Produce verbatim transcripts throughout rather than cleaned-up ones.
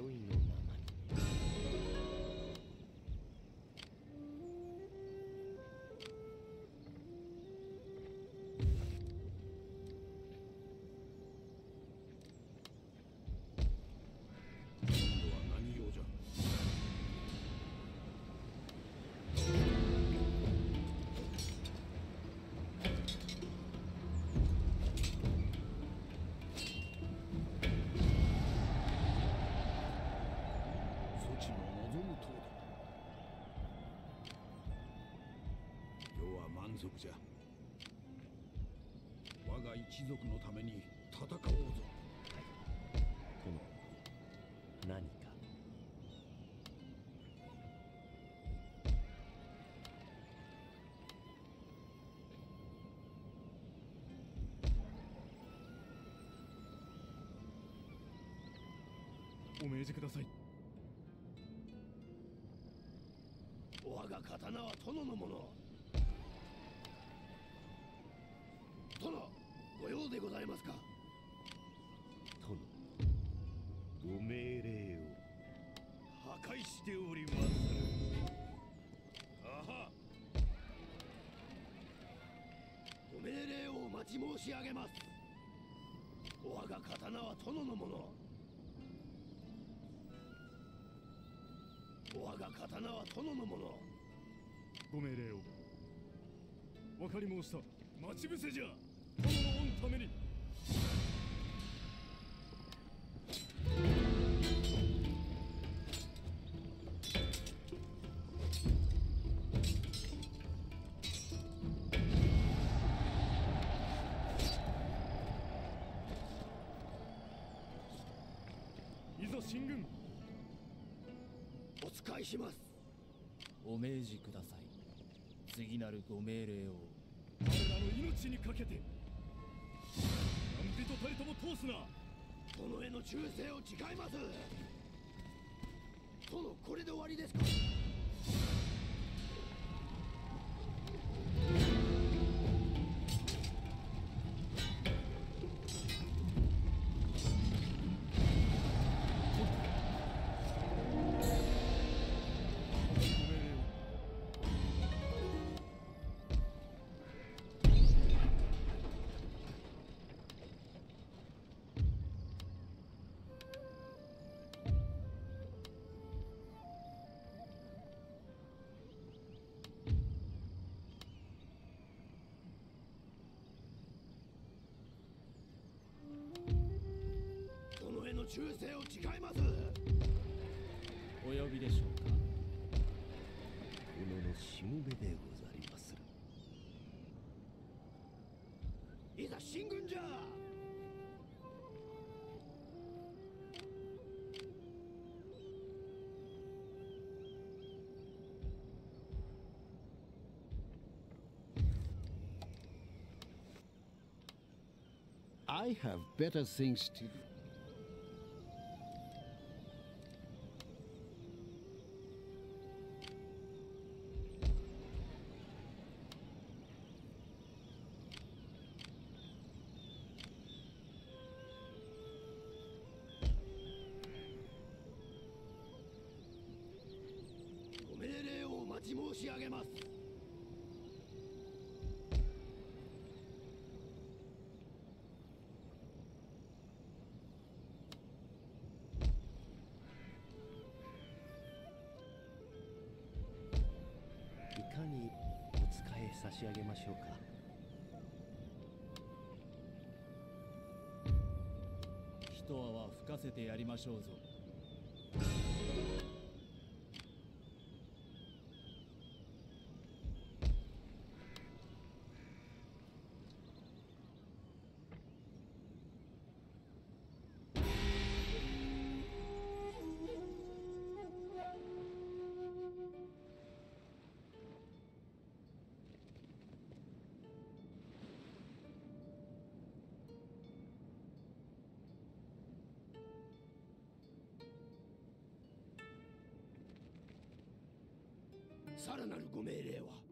いのままに。 満足じゃ。我が一族のために戦おうぞ。 殿、何か。 お命じください。 我が刀は殿のもの。殿、ご用でございますか。 殿、ご命令を。 破壊しております。あは。ご命令をお待ち申し上げます。我が刀は殿のもの。我が刀は殿のもの。 ご命令を。わかり申した。待ち伏せじゃ。殿の御ために。いざ進軍。 お使いします。 お命じください。次なるご命令を。 我らの命にかけて何人たりとも通すな。 殿への忠誠を誓います。殿、これで終わりですか。殿への忠誠を誓います。 お呼びでしょうか。 殿のしもべでござりまする。 いざ進軍じゃ。 I have better things to do. ご命令をお待ち申し上げます。 いかにお使い差し上げましょうか。 一泡吹かせてやりましょうぞ。 さらなるご命令は。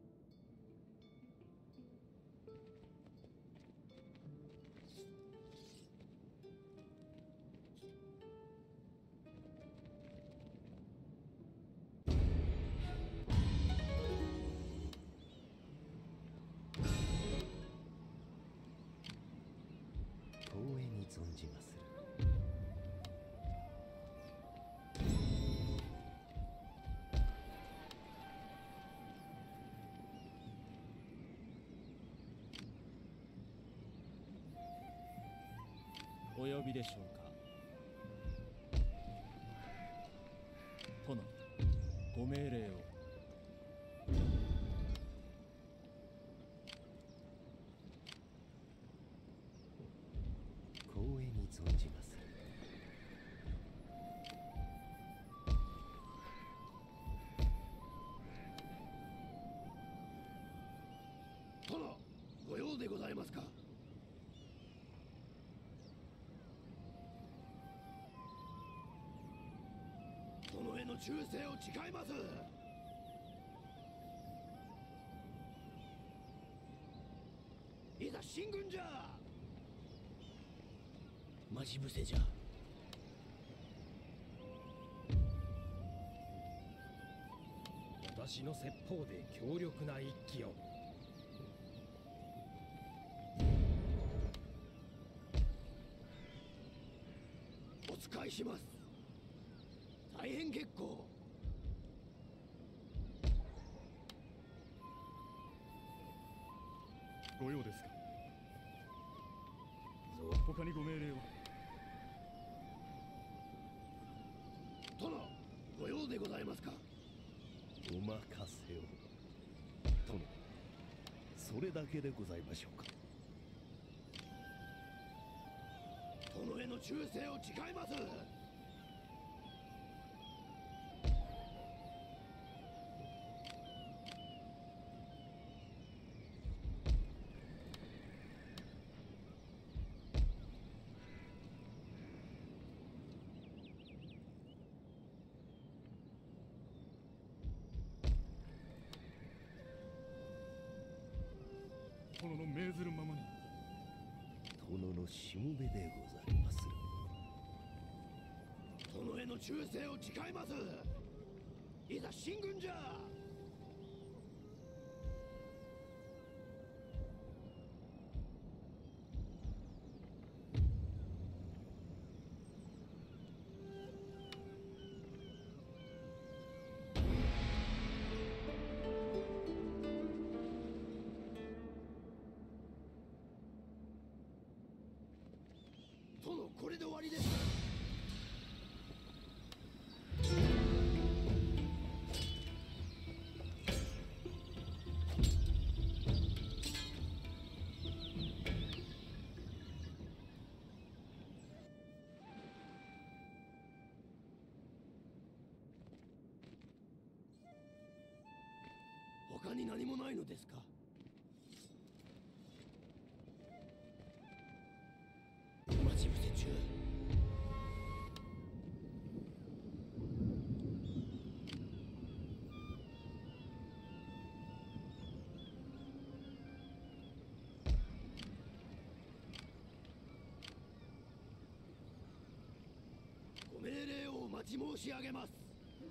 お呼びでしょうか。殿、ご命令を。 光栄に存じます。 殿、ご用でございますか。殿への忠誠を誓います。いざ進軍じゃ。 待ち伏せじゃ。 私の説法で強力な一騎を。 お使いします。大変結構。 ご用ですか。他にご命令は。 殿、ご用でございますか。 お任せを。殿、それだけでございましょうか。 殿への忠誠を誓います。 殿の命ずるままに。 殿のしもべでございまする。 殿への忠誠を誓います。いざ進軍じゃ。殿、これで終わりです。他に何もないのですか。待ち伏せ中。ご命令をお待ち申し上げます。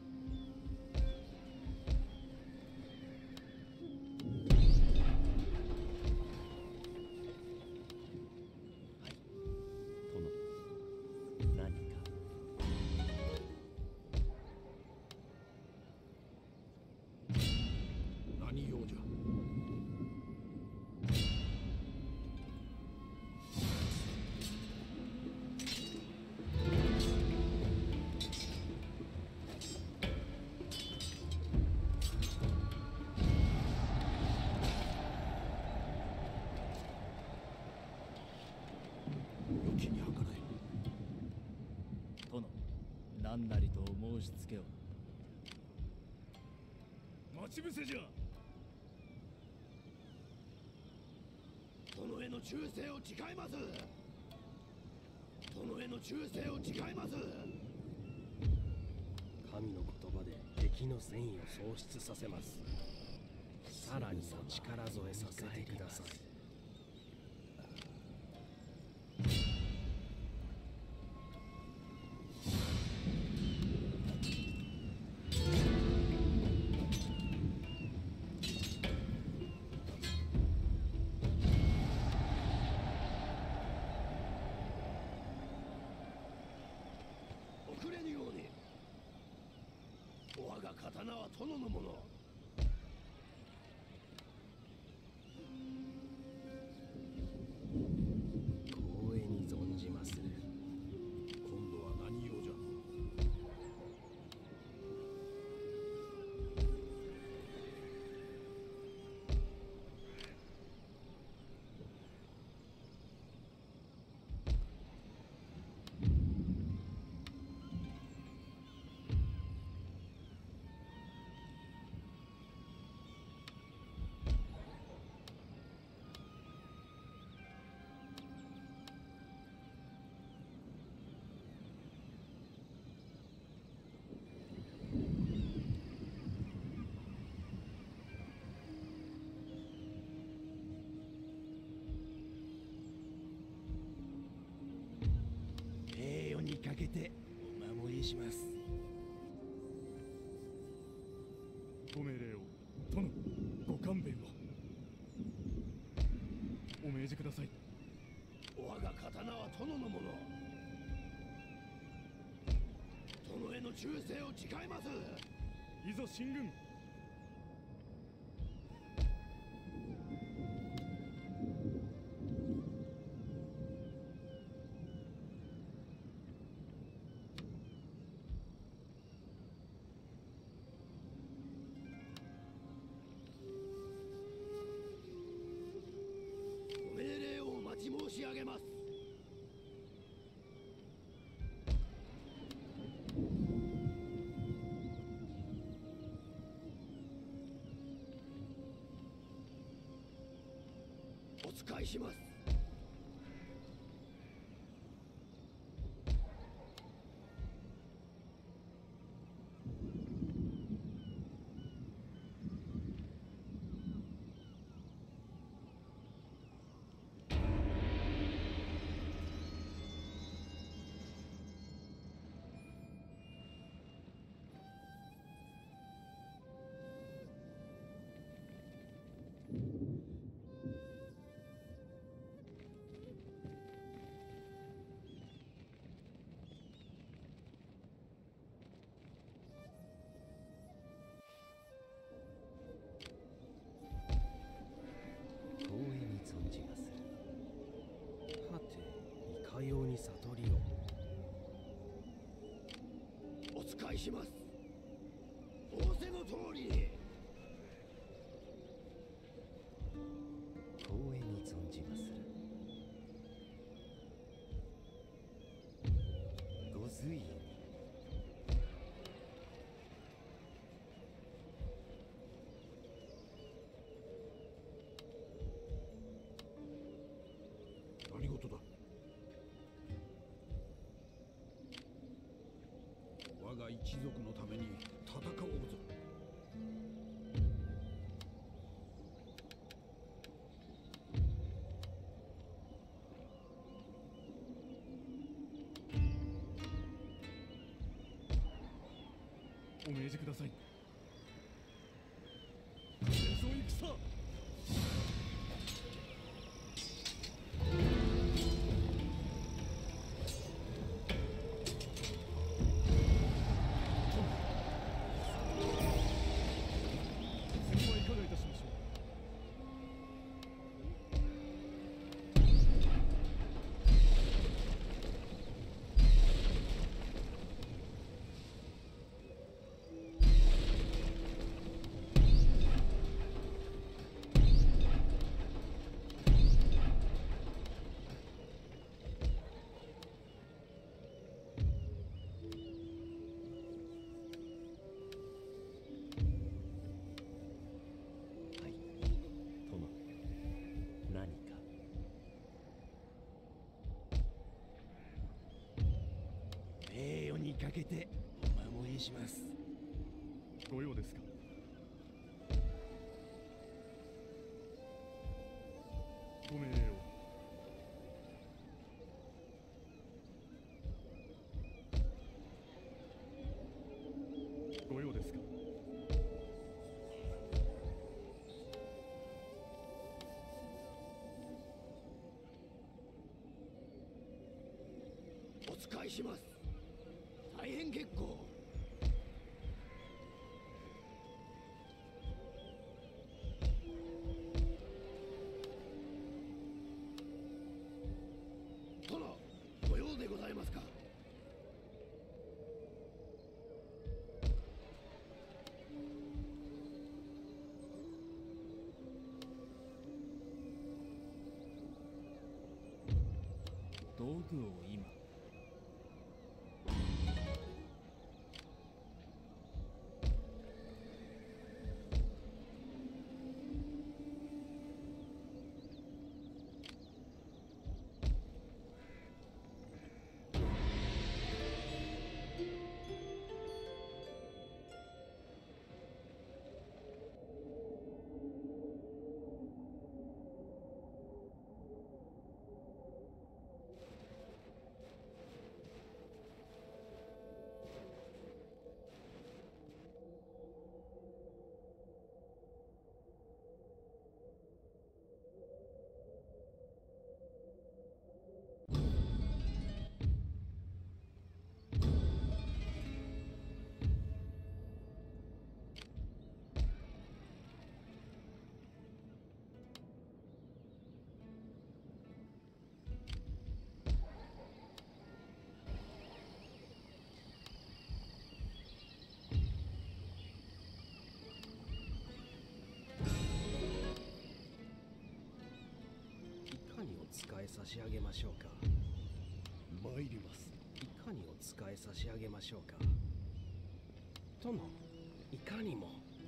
何か。 何用じゃ。良きに計らえ。 殿、何なりと申しつけを。 待ち伏せじゃ。 殿への忠誠を誓います。殿への忠誠を誓います。 神の言葉で敵の戦意を喪失させます。さらにお力添えさせてください。 遅れぬように。我が刀は殿のもの。 光栄に存じまする。 てお守りします。 ご命令を。殿、ご勘弁を。お命じください。 我が刀は殿のもの。殿への忠誠を誓います。 いざ進軍。 ご命令をお待ち申し上げます。お使いします。 光栄に存じます。はて、いかように悟りを。 お使いします。仰せの通りに。 光栄に存じます。ご随意に。 何事だ。我が一族のために戦おうぞ。 お命じください。戦争戦。次はいかがいたしましょう。 名誉にかけてお守りします。 ご用ですか。ご命令を。ご用ですか。 お使いします。大変結構。殿、ご用でございますか。 道具を今。 し上げましょうか。 参ります。 いかにお仕え差し上げましょうか。殿、いかにも。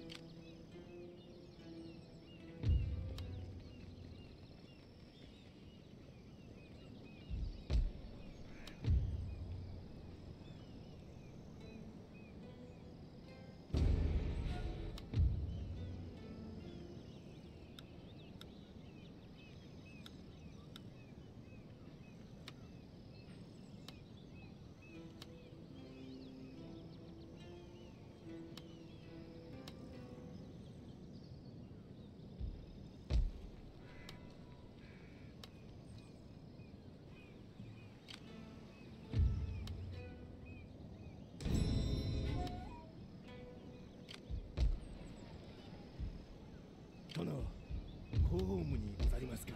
殿、ホームにござりますか。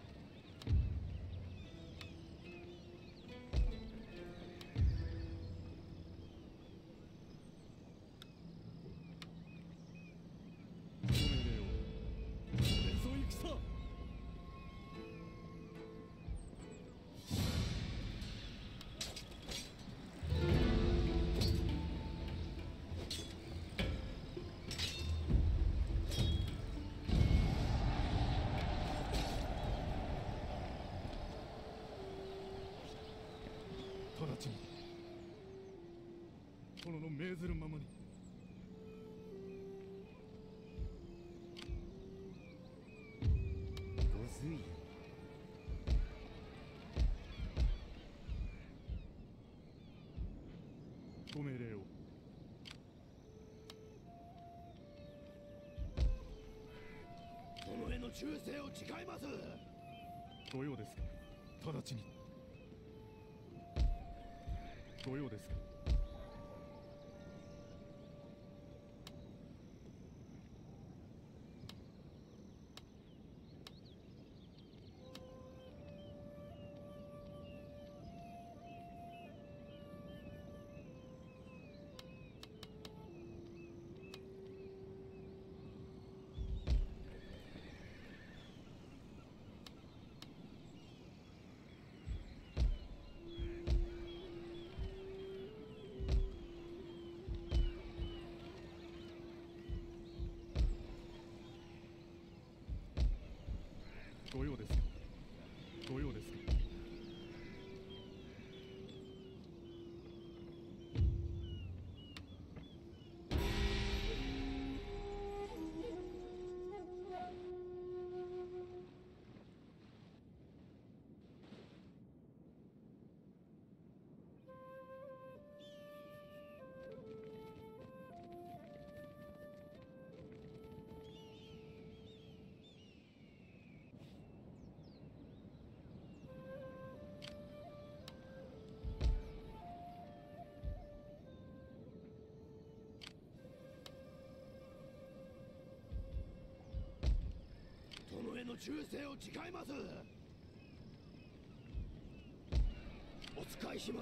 ご命令を。これぞ戦。直ちに殿の命ずるままに。 ご随意。 ご命令を。 殿への忠誠を誓います。 ご用ですか。直ちに。ご用ですか。ご用ですか。ご用ですか。 殿への忠誠を誓います。お仕えします。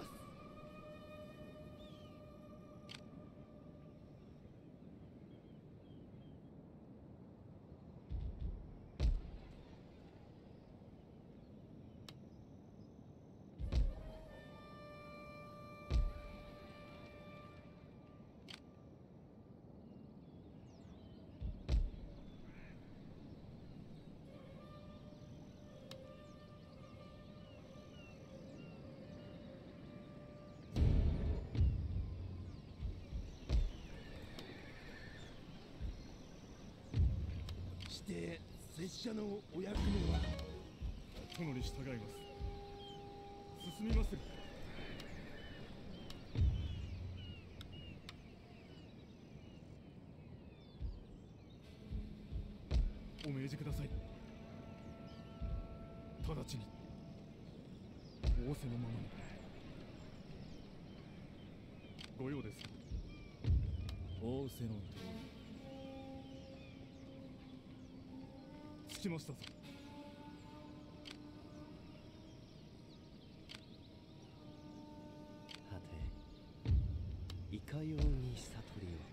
して拙者のお役目は。 殿に従います。進みまする。お命じください。直ちに仰せのままに。ご用ですか。 仰せのと着きましたぞ。 はて、いかように悟りを。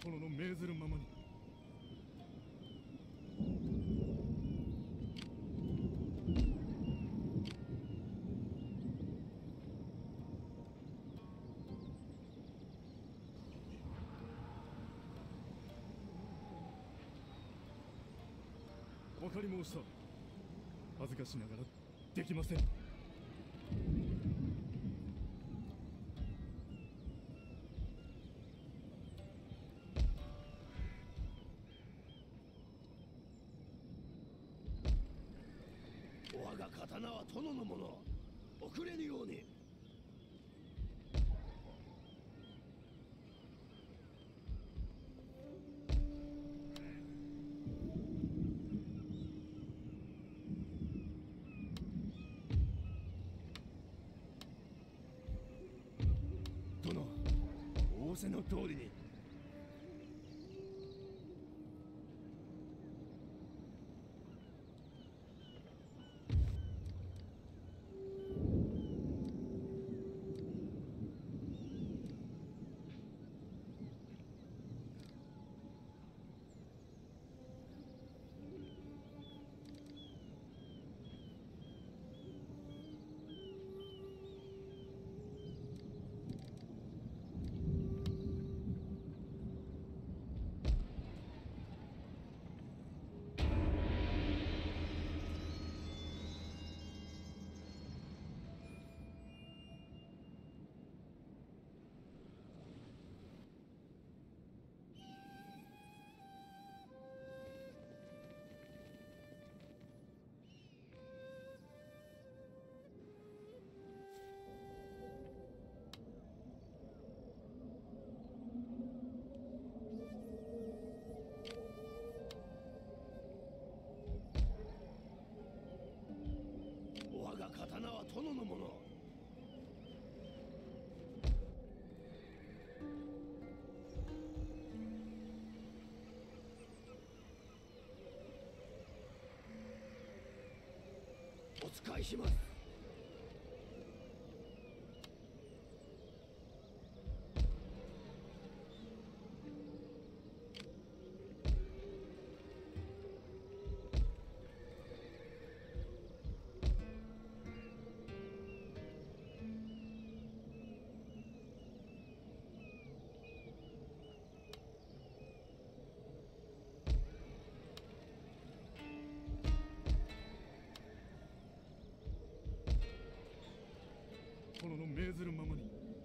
殿の命ずるままに。わかり申した。恥ずかしながらできません。 我が刀は殿のもの。遅れぬように。 殿、仰せの通りに。 我が刀は殿のもの。お使いします。 殿の命ずるままに。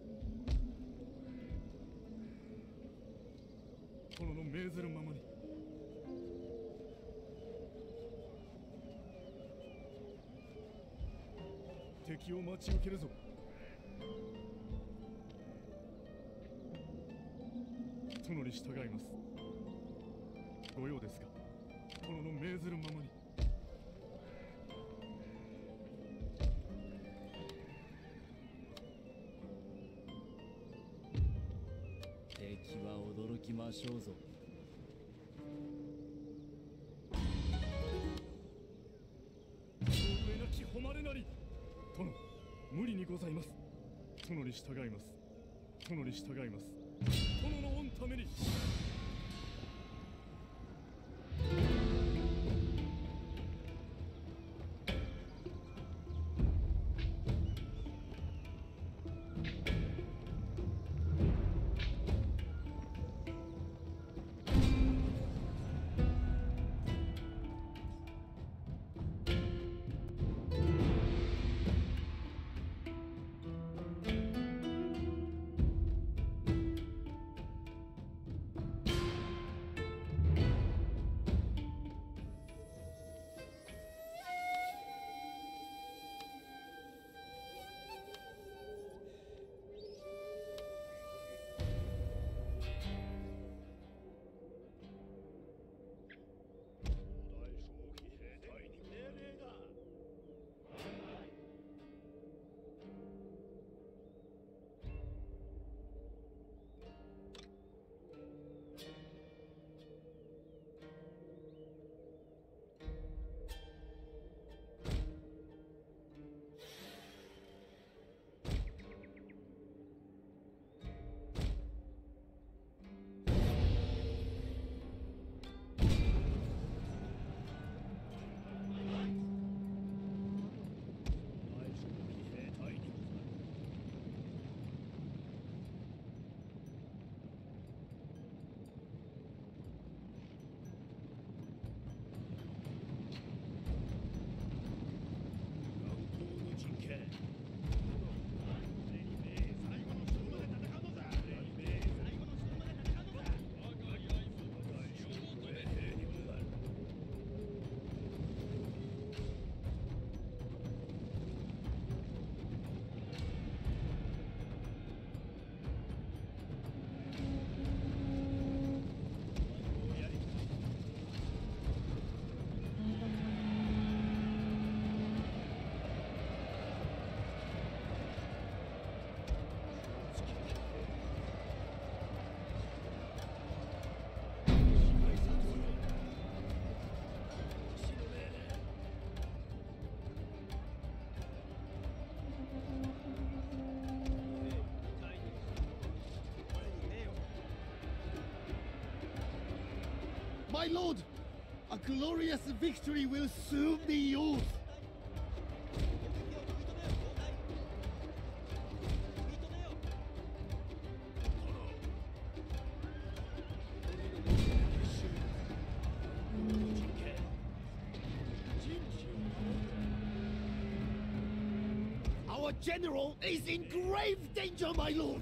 殿の命ずるままに。敵を待ち受けるぞ。殿に従います。ご用ですか。殿の命ずるままに。 敵は驚きましょうぞ。 上なき誉れなり。殿、無理にございます。殿に従います。殿に従います。殿の御ために。 My lord, a glorious victory will soon be yours. ？Our general is in grave danger, my lord.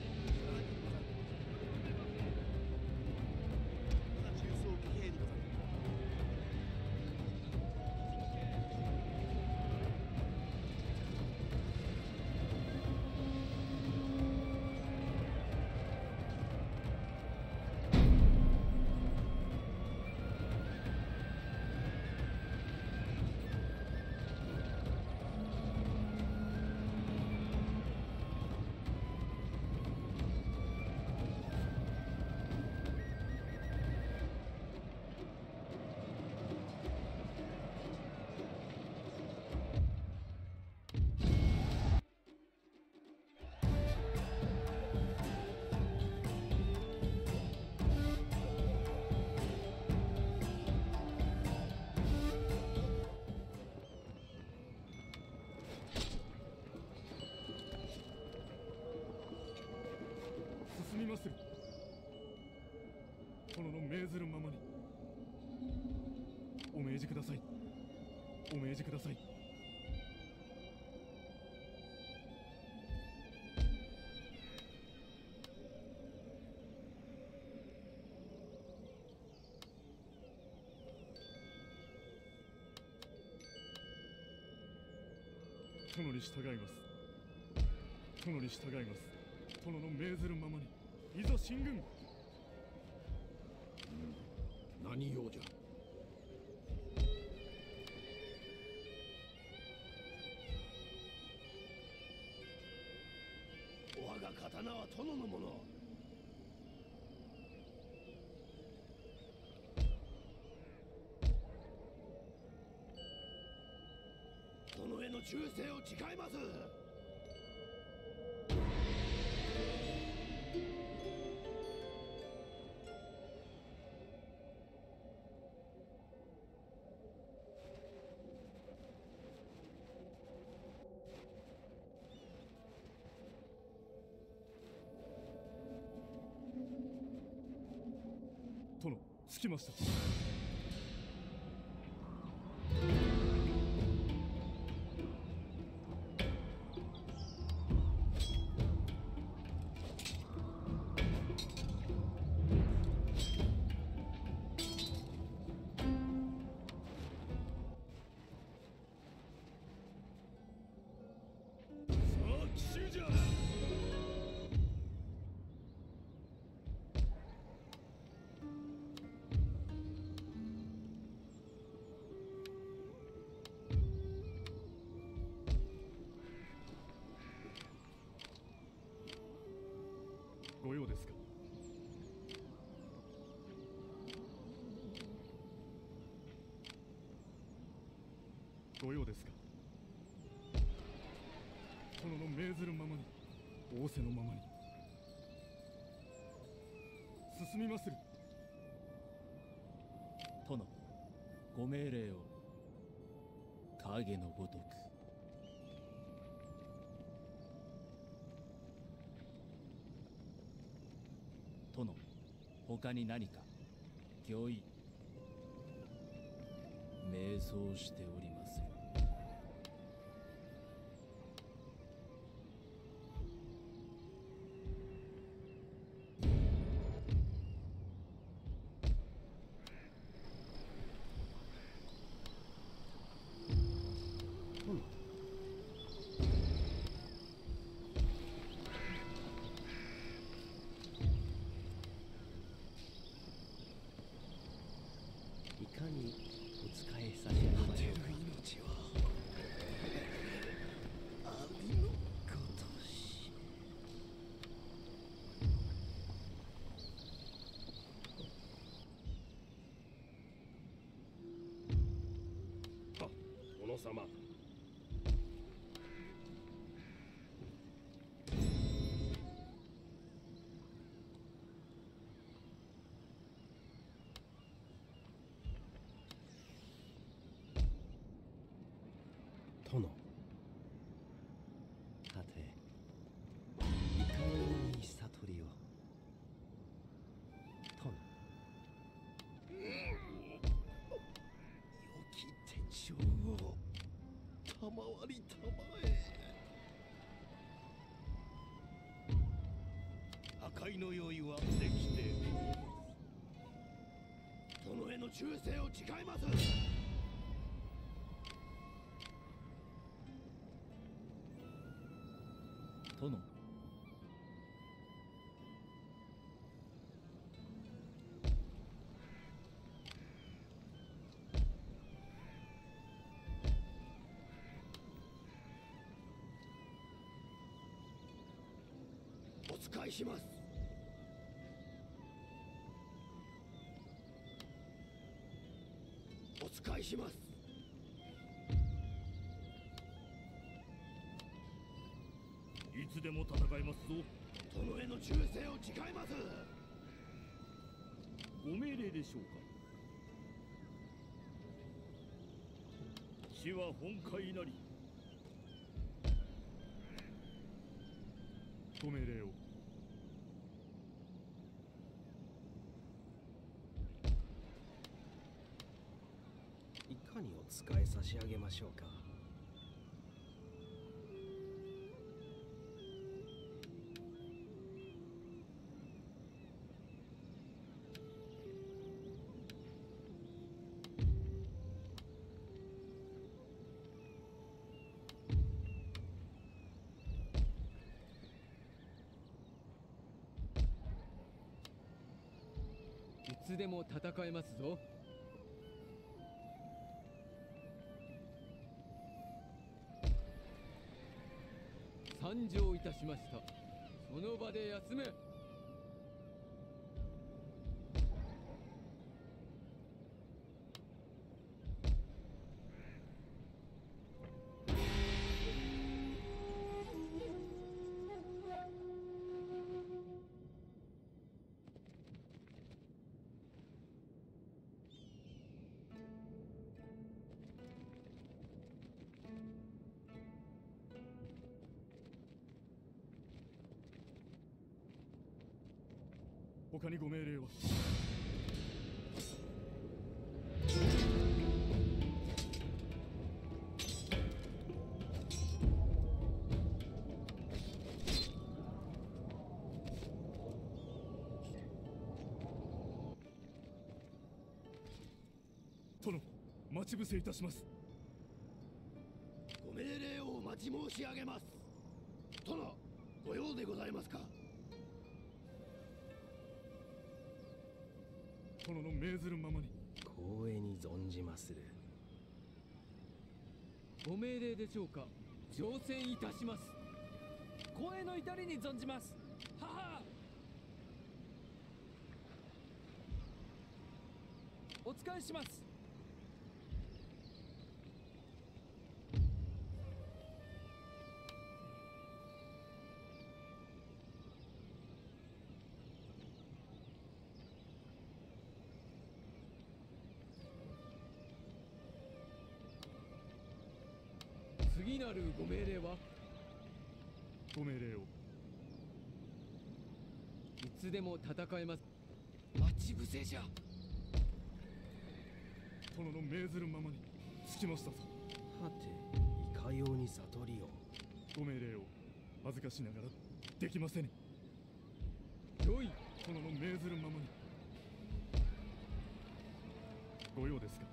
進みまする。殿の命ずるままに。お命じください。お命じください。殿に従います。殿に従います。殿の命ずるままに。いざ進軍。 何用じゃ。我が刀は殿のもの。殿への忠誠を誓います。 殿、着きました。ご用ですか。ご用ですか。殿の命ずるままに、仰せのままに。進みまする。 殿、ご命令を。影のごとく。殿、他に何か。御意。迷走しておりまする。 いかにお仕え差し上げましょうか。 殿。 はていかように悟りを。殿。良き天将を賜りたまえ。破壊の用意はできております。 殿への忠誠を誓います。 殿。 お使いします。お使いします。 いつでも戦いますぞ。 殿への忠誠を誓います。 ご命令でしょうか。死は本懐なり。ご命令を。 いかにお使い差し上げましょうか。 いつでも戦えますぞ。参上いたしました。その場で休め。 他にご命令は。殿、待ち伏せいたします。 ご命令をお待ち申し上げます。殿、ご用でございますか。 殿の命ずるままに。 光栄に存じまする。 ご命令でしょうか。乗船いたします。 光栄の至りに存じます。はは。お使いします。 次なるご命令は。 ご命令を。 いつでも戦えます。 待ち伏せじゃ。 殿の命ずるままにつきましたぞ。 はていかように悟りを。 ご命令を恥ずかしながらできませぬ。 よい。 殿の命ずるままに。ご用ですか。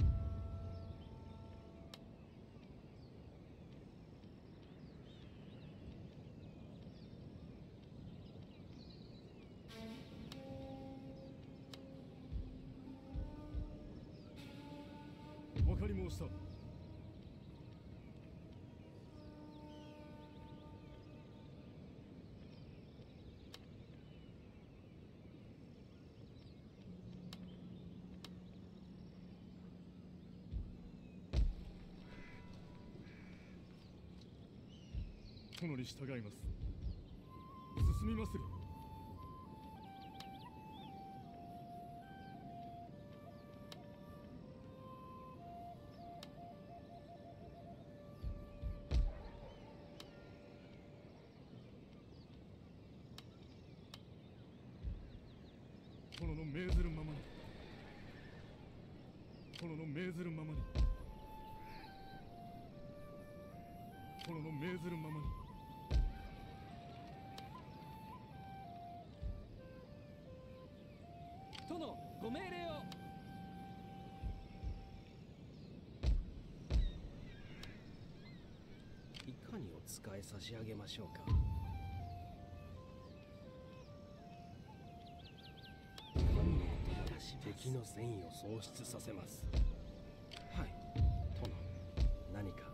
わかり申した。殿に従います。進みまする。 殿の命ずるままに。殿の命ずるままに。殿の命ずるままに。 殿、ご命令を。 いかにお使い差し上げましょうか。敵の戦意を喪失させます。はい、殿、何か。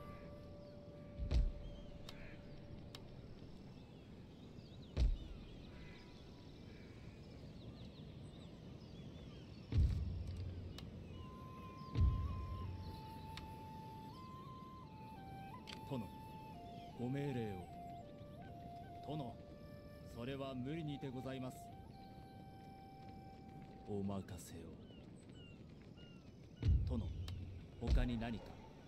殿、ご命令を。殿、それは無理にてございます。お任せを。殿、他に何か。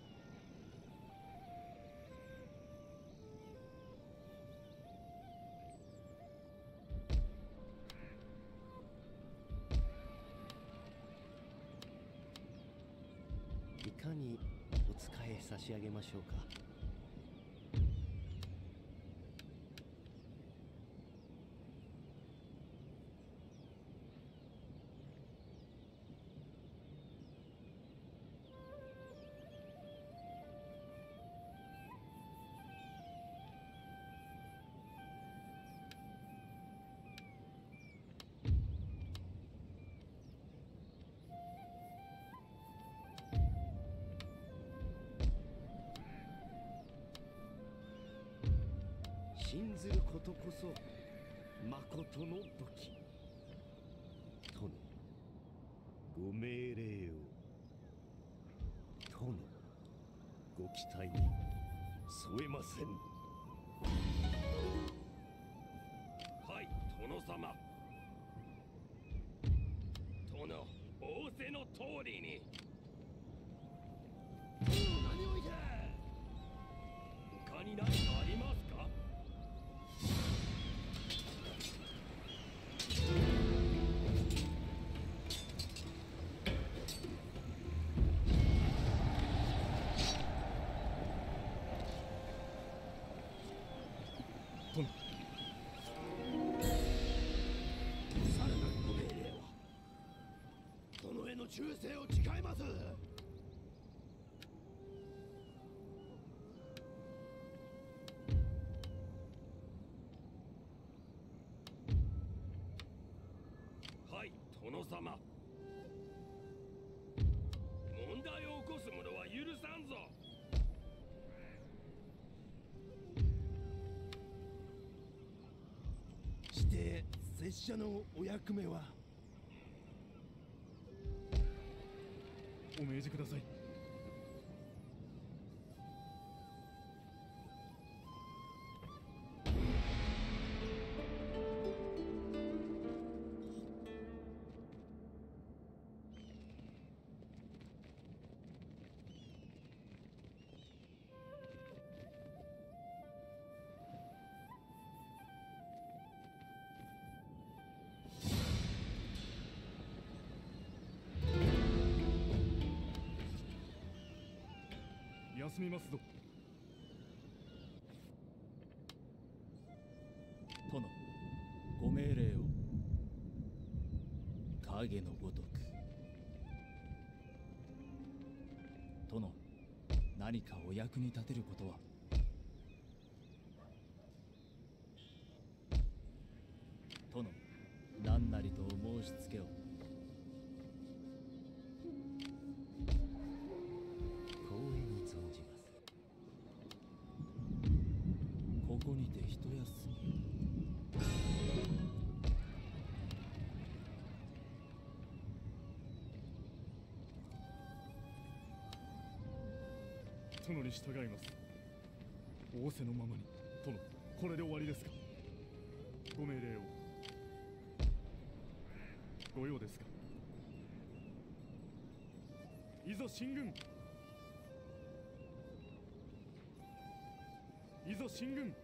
いかにお使い差し上げましょうか。信ずることこそ誠の武器。殿、ご命令を。殿、ご期待に添えません。 はい、殿様。殿、仰せの通りに。何をいて。他に何かありますか。 殿、 さらなるご命令は。殿への忠誠を誓います。はい、殿様。問題を起こす者は許さんぞ。 して拙者のお役目は。 お命じください。休みますぞ。 殿、ご命令を。影のごとく。殿、何かお役に立てることは。殿、何なりとお申しつけを。 光栄に存じます。 ここにて一休み。 殿に従います。仰せのままに。殿、これで終わりですか。ご命令を。ご用ですか。いざ進軍。いざ進軍。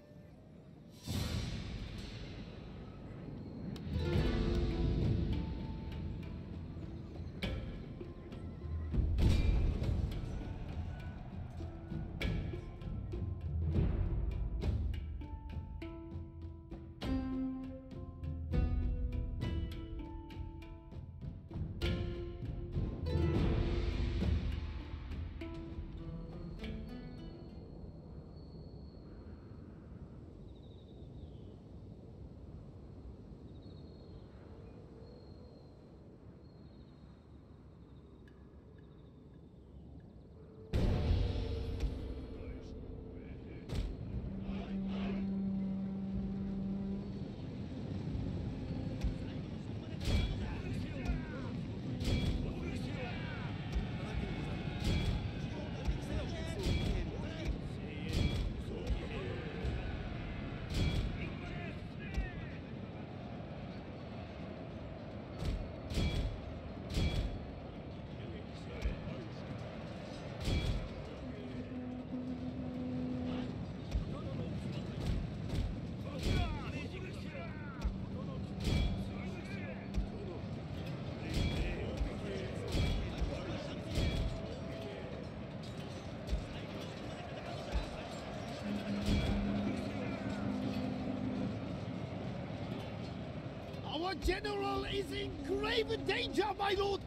Our general is in grave danger, my lord!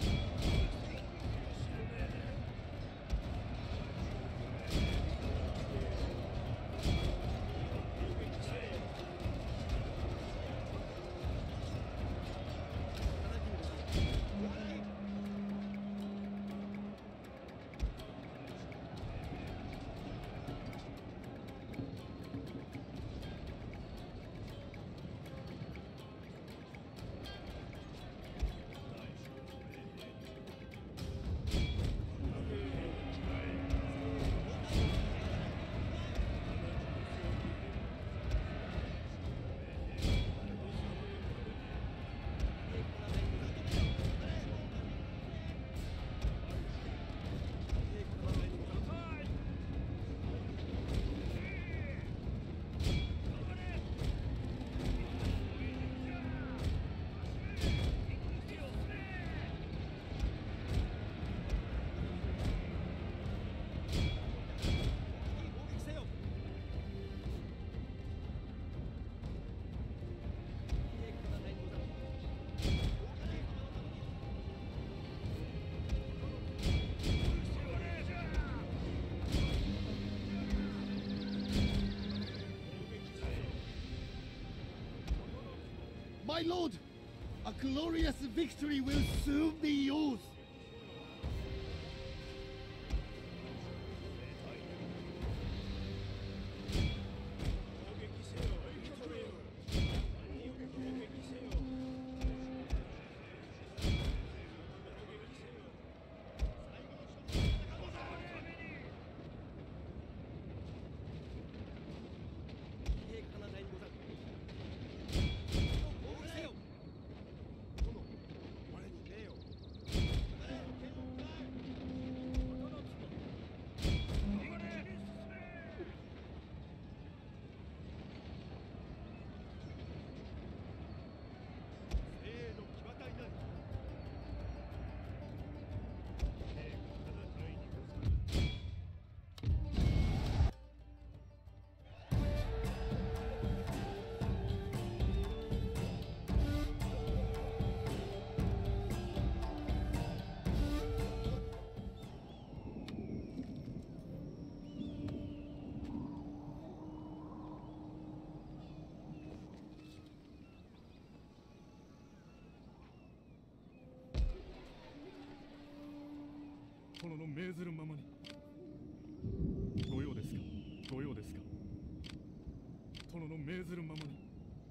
My lord, a glorious victory will soon be yours. 殿の命ずるままに。御用ですか、御用ですか。殿の命ずるままに。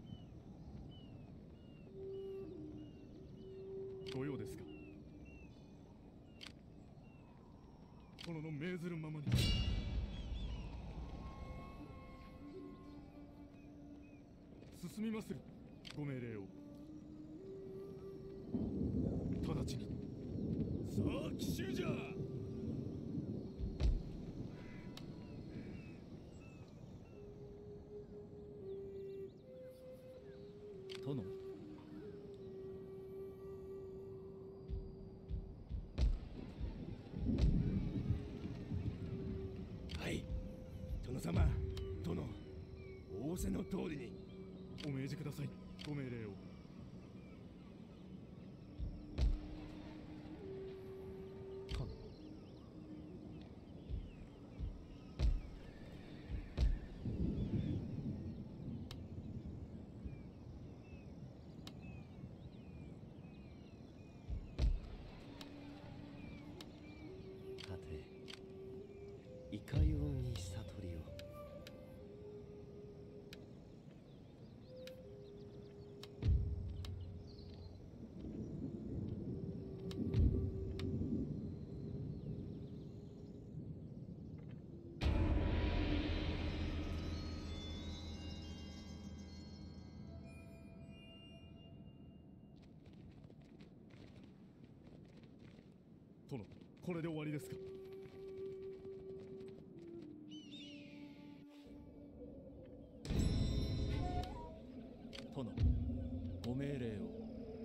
御用ですか。殿の命ずるままに。進みまする、ご命令を。直ちに。さあ奇襲じゃ。 殿。 はい、殿様、殿、仰せの通りに。 お命じください、ご命令を。 さて、いかように悟りを。 殿、これで終わりですか。 殿、ご命令を。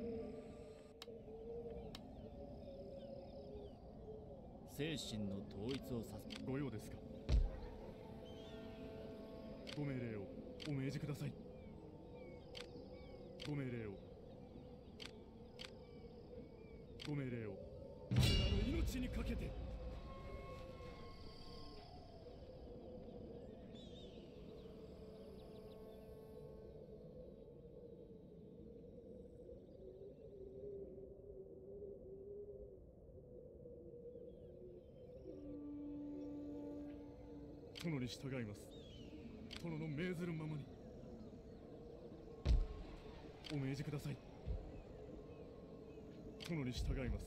精神の統一をさせ。 御用ですか。ご命令をお命じください。ご命令を。 ご命令を我らの命にかけて。殿に従います。殿の命ずるままにお命じください。殿に従います。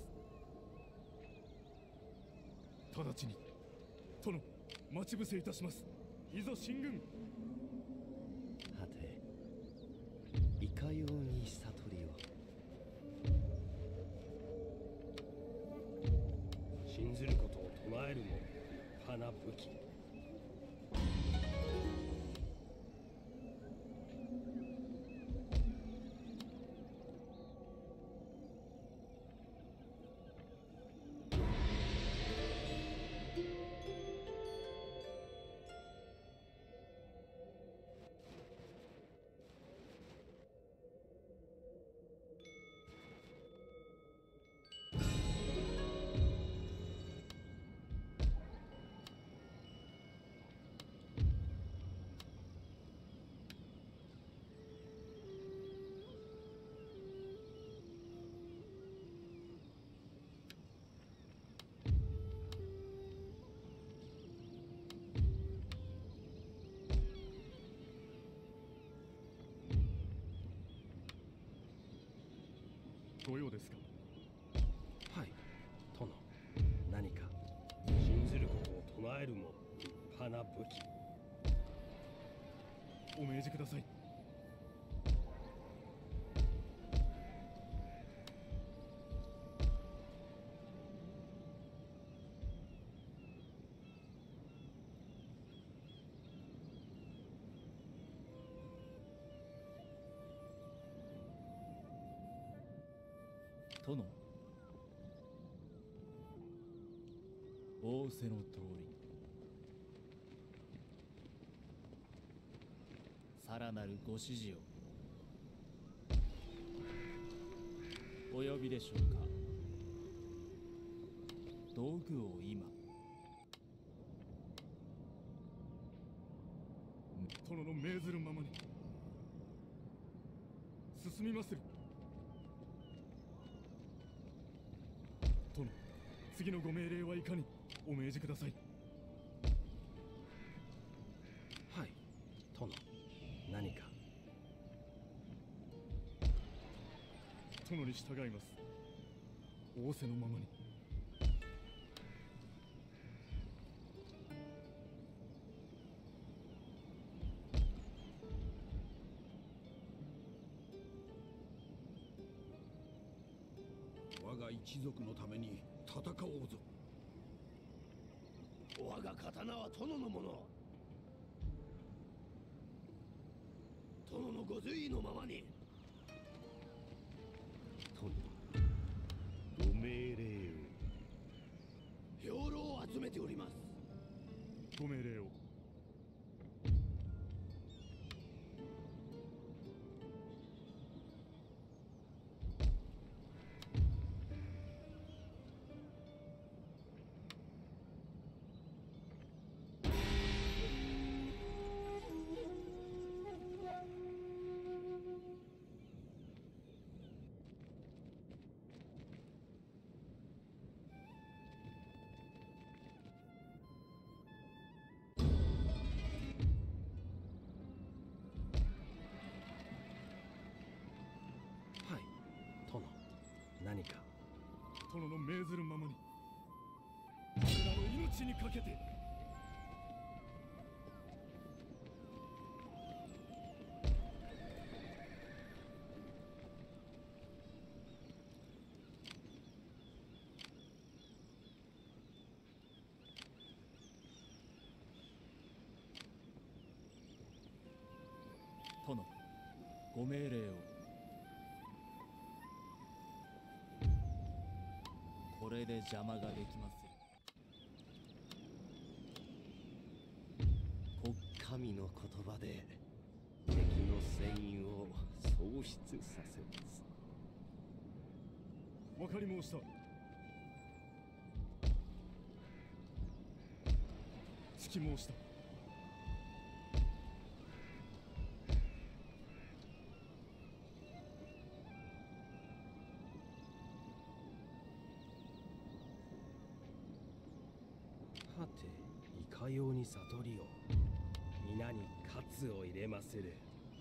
直ちに殿、待ち伏せいたします。いざ進軍。 はて、いかように悟りを。 信ずることを唱えるも花武器。 ご用ですか。 はい、殿。何か。信ずることを唱えるも立派な武器。 お命じください。 殿、仰せの通り、さらなるご指示を。お呼びでしょうか。道具を今。 殿の命ずるままに進みまする。殿、次のご命令はいかに。お命じください。 はい、殿。何か。 殿に従います。仰せのままに。 我が一族のために戦おうぞ。 我が刀は殿のもの。殿のご随意のままに。 殿、ご命令を。 兵糧を集めております。 ご命令を。 はい、殿。何か。 殿の命ずるままに我らの命にかけて。 殿、ご命令を。これで邪魔ができまする。 国神の言葉で敵の戦意を喪失させます。 わかり申した。つき申した。 はて、いかように悟りを皆に喝を入れまする。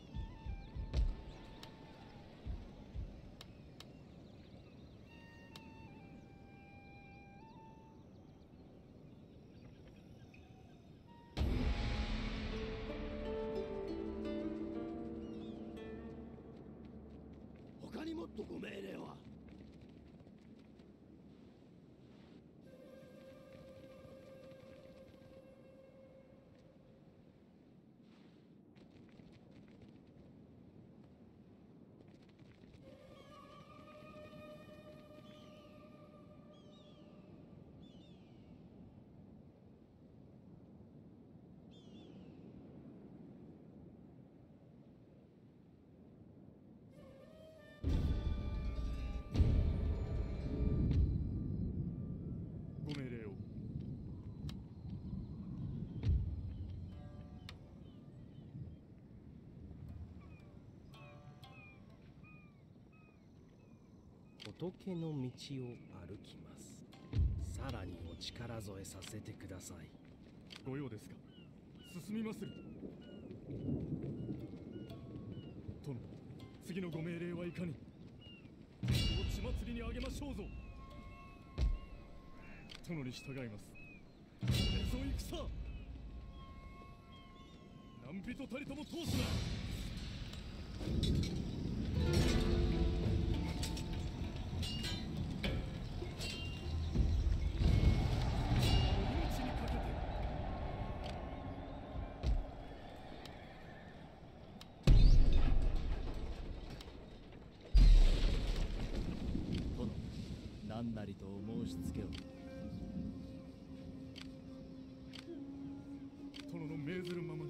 他にもっとご命令は。 ご命令を。 仏の道を歩きます。さらにお力添えさせてください。 ご用ですか。進みまする。殿、次のご命令はいかに。この血祭りにあげましょうぞ。殿に従います。これぞ戦。何人たりとも通すな。命にかけて。 殿、何なりとお申し付けを。 殿の命ずるままに。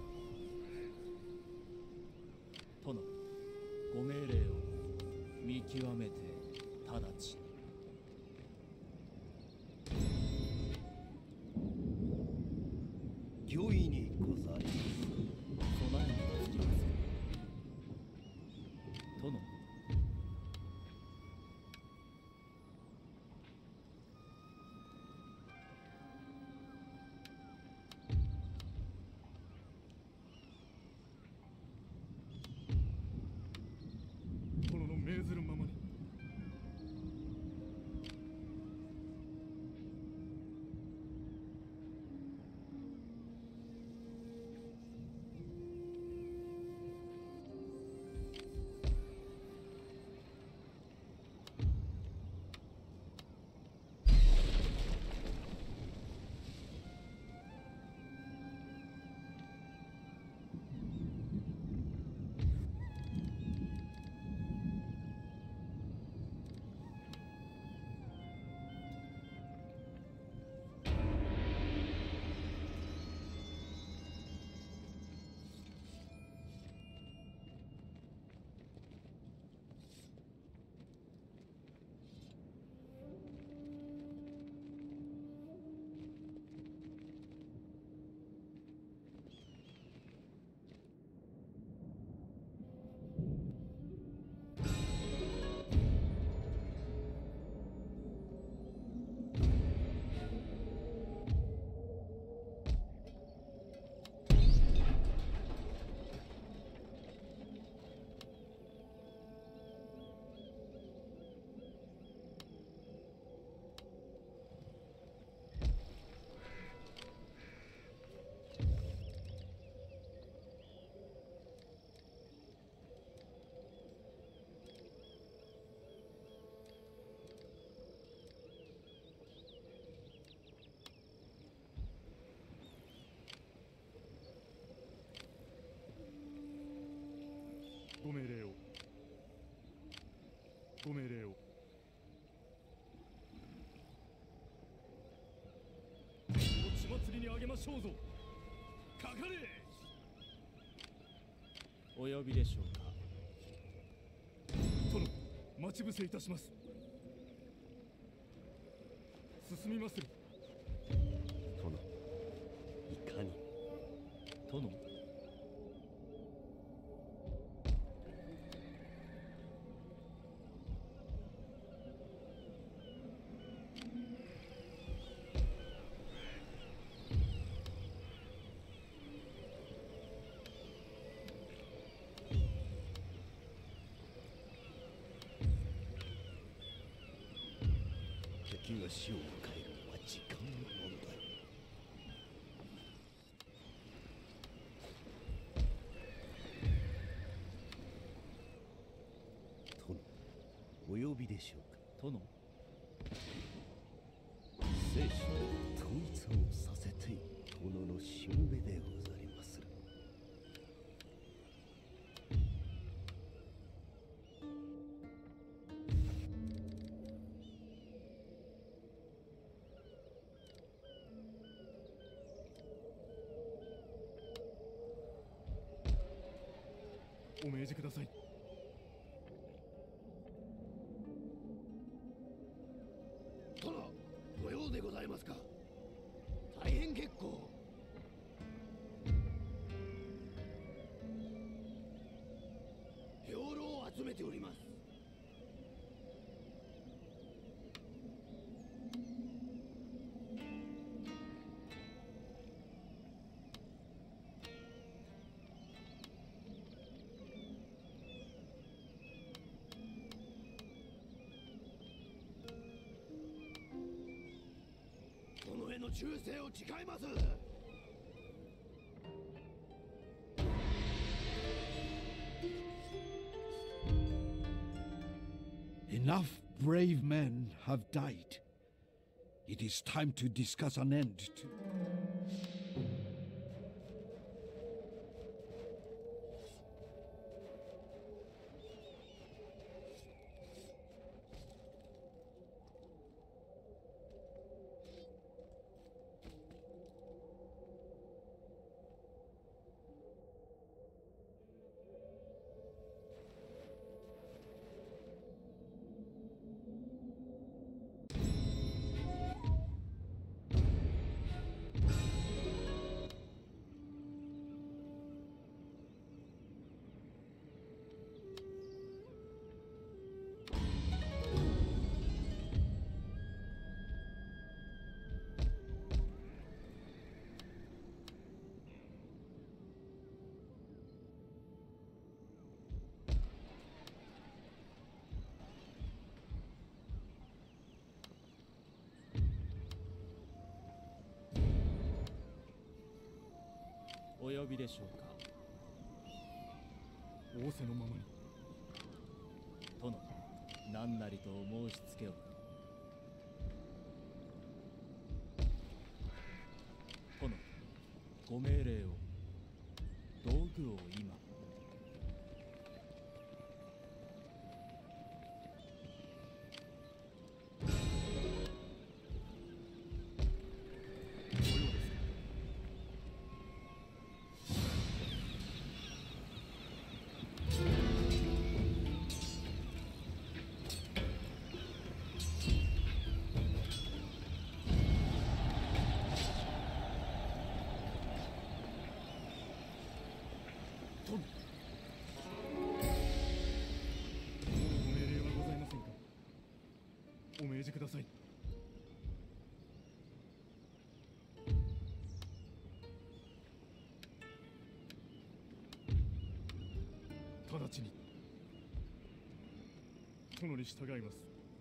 殿、ご命令を見極めて直ちに。 御意にございます。 備えにつきます。殿、 殿の命ずるままに。ご命令を。ご命令を。この血祭りにあげましょうぞ。かかれ。 お呼びでしょうか。 殿、待ち伏せいたします。 進みまする。 殿、いかに。 殿。 敵が死を迎えるのは時間の問題。殿、お呼びでしょうか。 殿。 生死の統一をさせて殿のしもべでござりまする。 お命じください。 殿、ご用でございますか。大変結構。兵糧を集めております。殿への忠誠を誓います。 Enough brave men have died. It is time to discuss an end to... お呼びでしょうか。 仰せのままに。 殿、何なりとお申し付けを。殿、ご命令を。道具を今。 お命じください。直ちに殿に従います。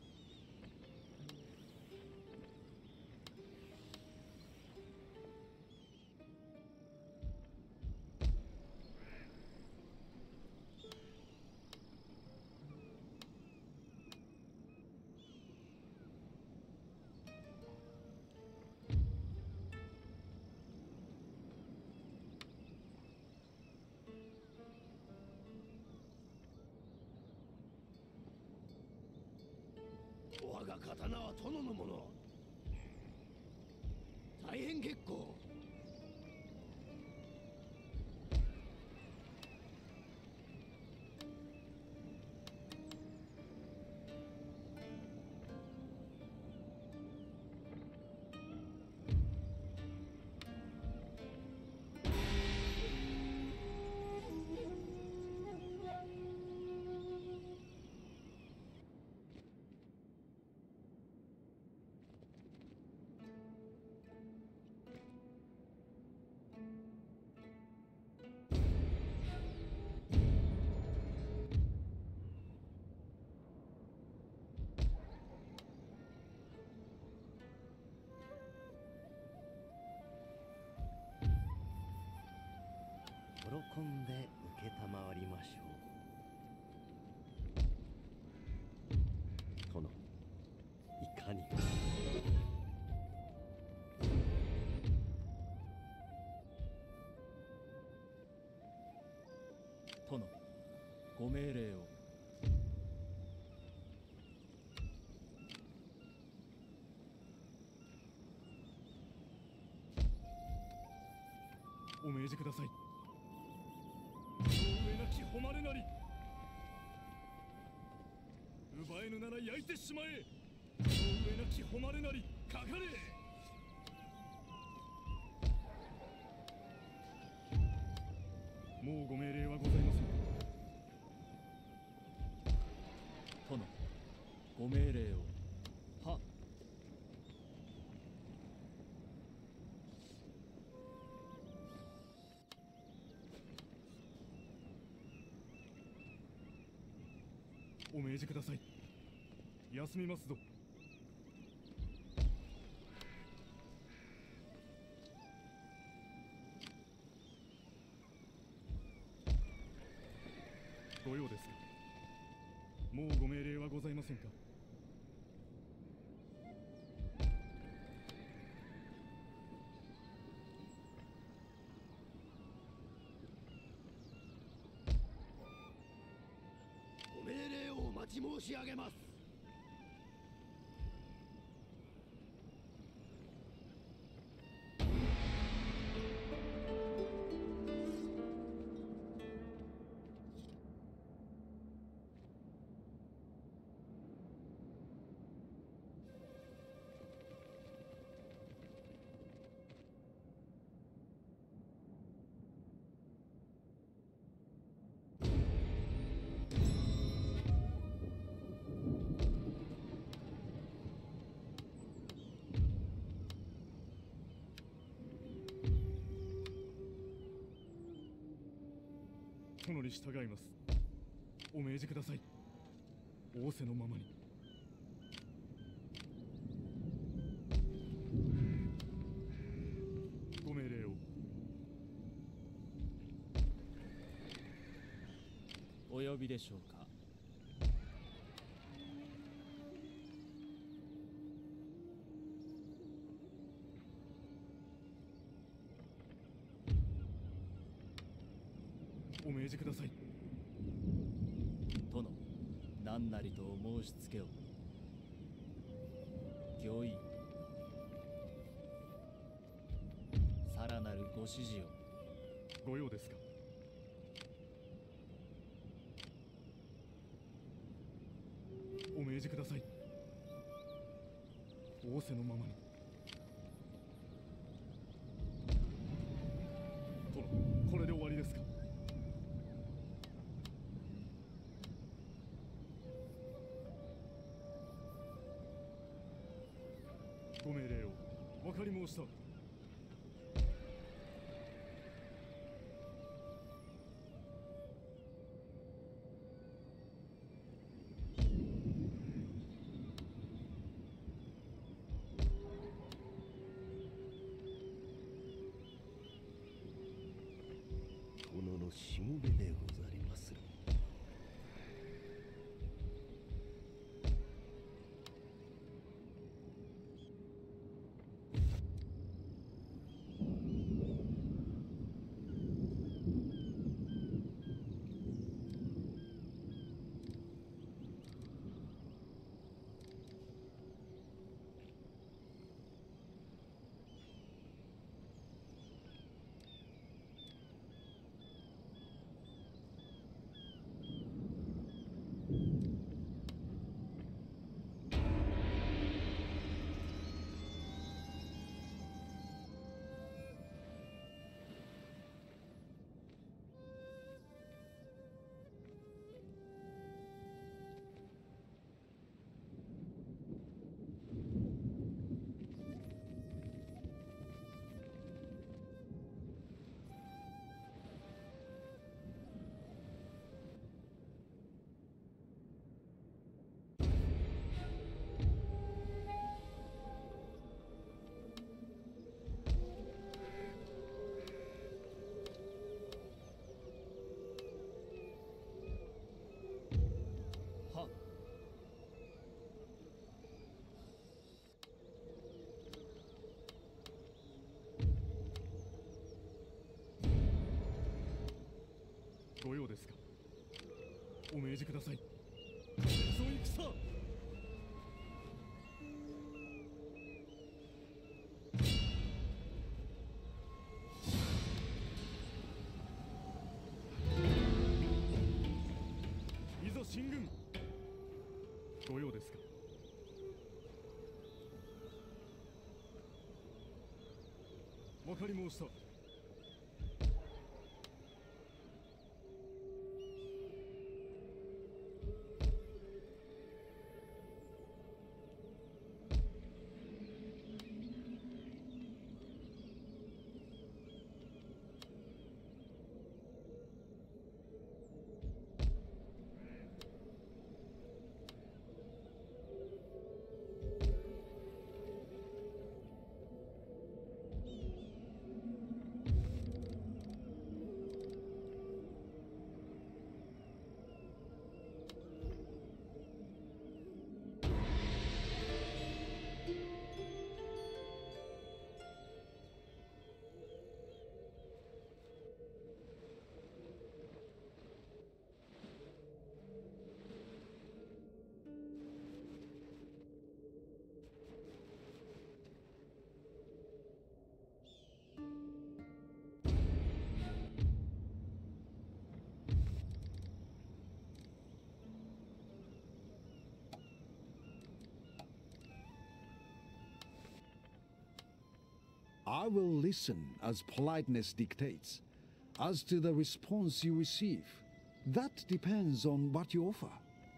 我が刀は殿のもの。大変結構。 喜んで承りましょう。殿、いかにも。 殿、ご命令を。 お命じください。上なき誉れなり、奪えぬなら焼いてしまえ。上なき誉れなり、かかれ。もうご命令はございません。 殿、ご命令を。はっ。 お命じください。休みますぞ。ご用ですか。もうご命令はございませんか。 ご命令をお待ち申し上げます。 殿に従います。お命じください。仰せのままに。ご命令を。 お呼びでしょうか。 お命じください。 殿、何なりとお申しつけを。御意。さらなるご指示を。 ご用ですか。お命じください。仰せのままに。殿、これで終わりですか。ご命令を。分かり申した。 殿のしもべでござりまする。 ご用ですか。お命じください。戦戦。いざ進軍。ご用ですか。わかり申した。 I will listen as politeness dictates. As to the response you receive, that depends on what you offer.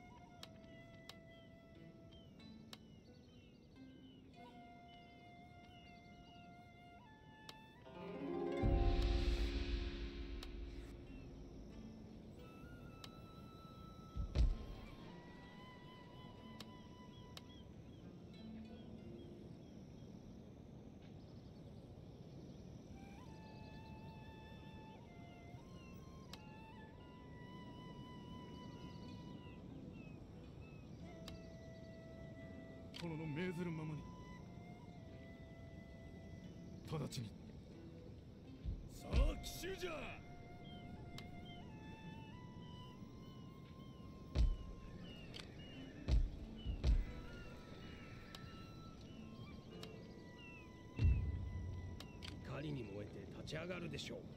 殿の命ずるままに。直ちに。さあ奇襲じゃ。 怒りに燃えて立ち上がるでしょう。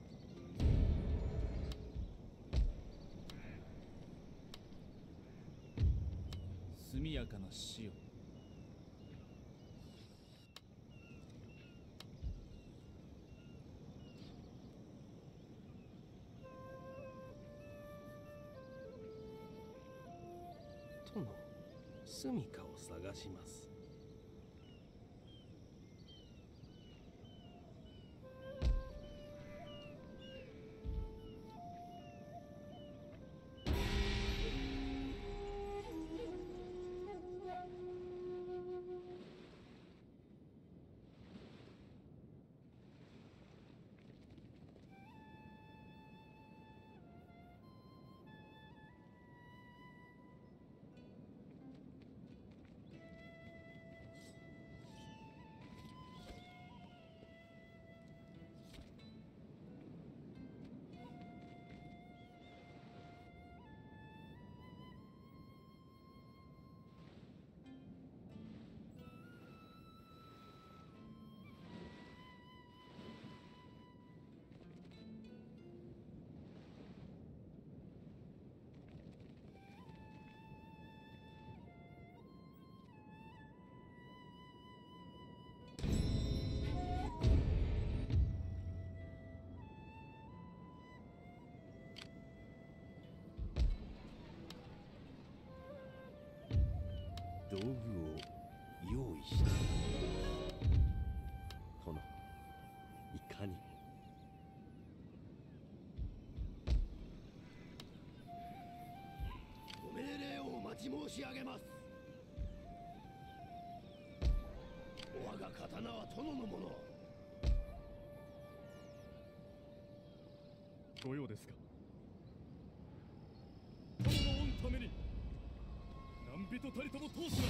速やかな死を。 殿、住処を探します。 道具を用意した。殿、いかにも。 ご命令をお待ち申し上げます。我が刀は殿のもの。 ご用ですか。殿の御ために何人たりとも通すな。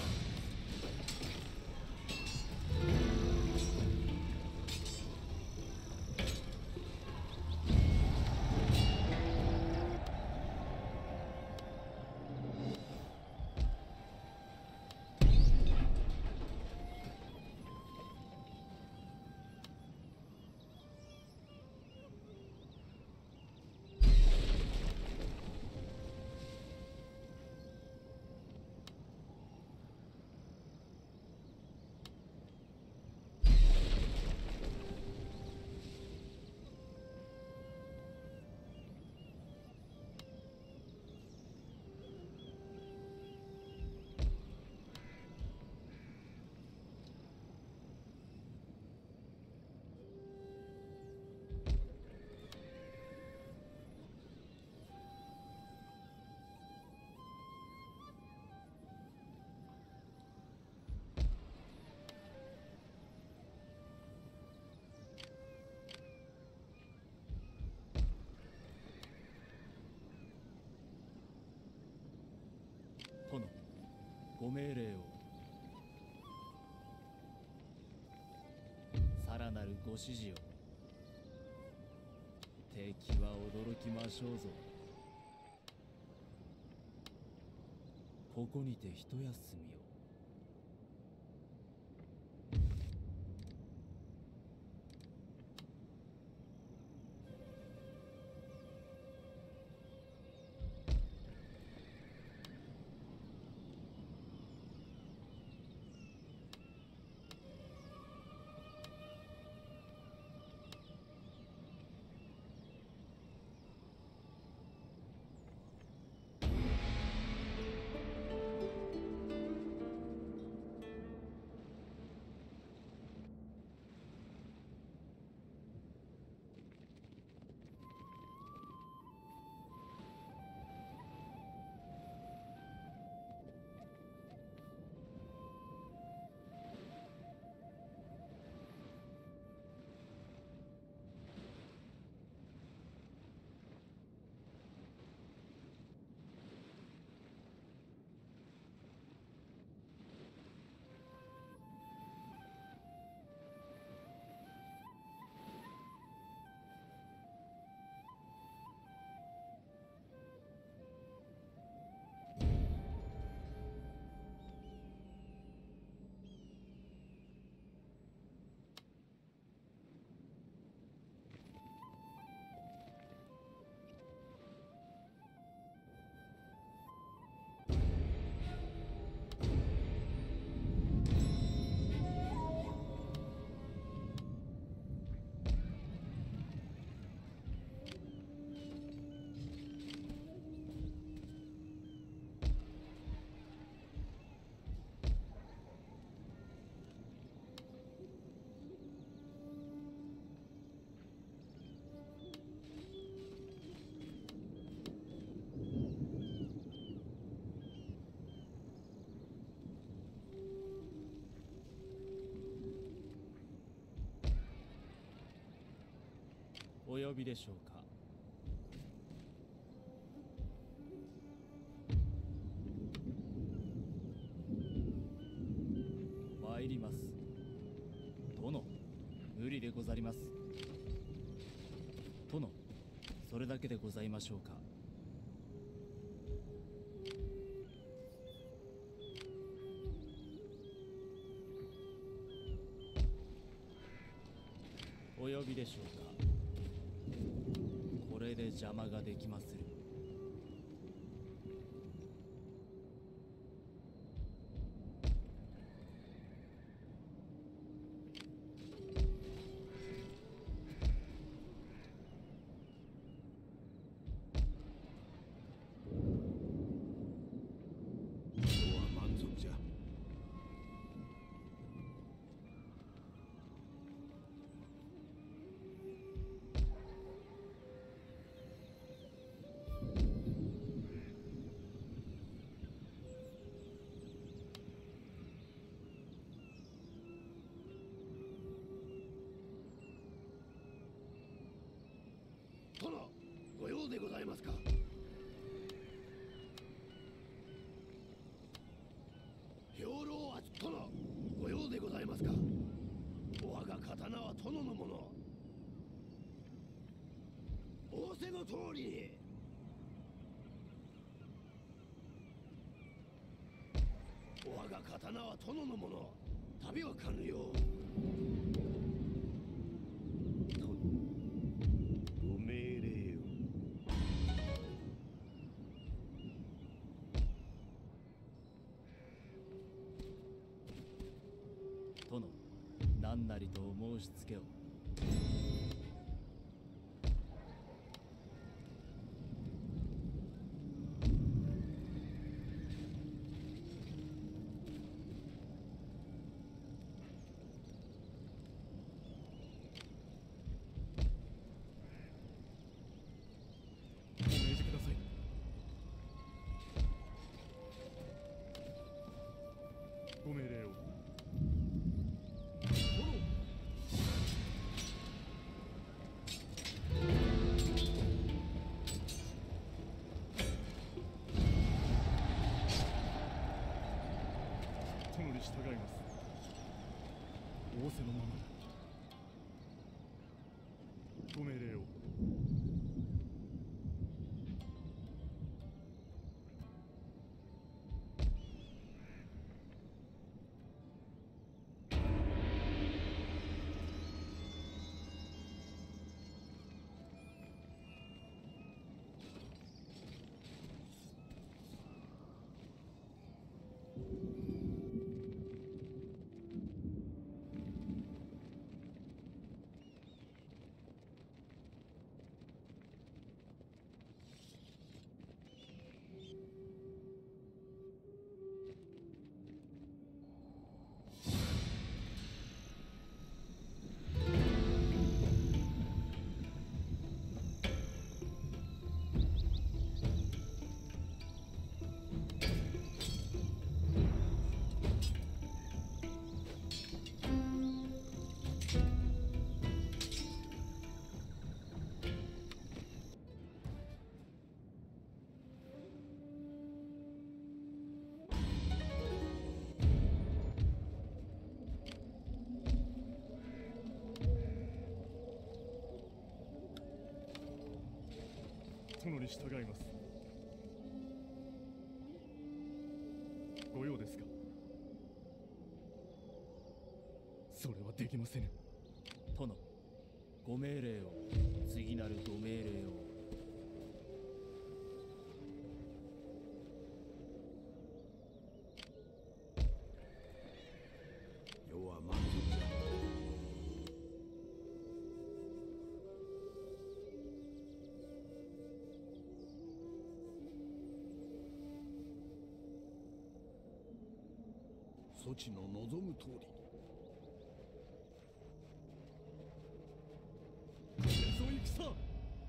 ご命令を。さらなるご指示を。敵は驚きましょうぞ。ここにて一休みを。お呼びでしょうか。参ります。殿、無理でござります。殿、それだけでございましょうか。お呼びでしょうか。これで邪魔ができまする。 今日は満足じゃ。殿、ご用でございますか。兵糧は殿、ご用でございますか。我が刀は殿のもの。仰せの通りに。我が刀は殿のもの。旅は完了。 ご命令を。 殿、何なりとお申し付けを。 お命じください。ご命令を。 従います。仰せのままご命令を。殿に従います。ご用ですか。それはできませぬ。 殿、ご命令を。次なるご命令を。 世は満足じゃ。 そちの望む通り。 戦戦。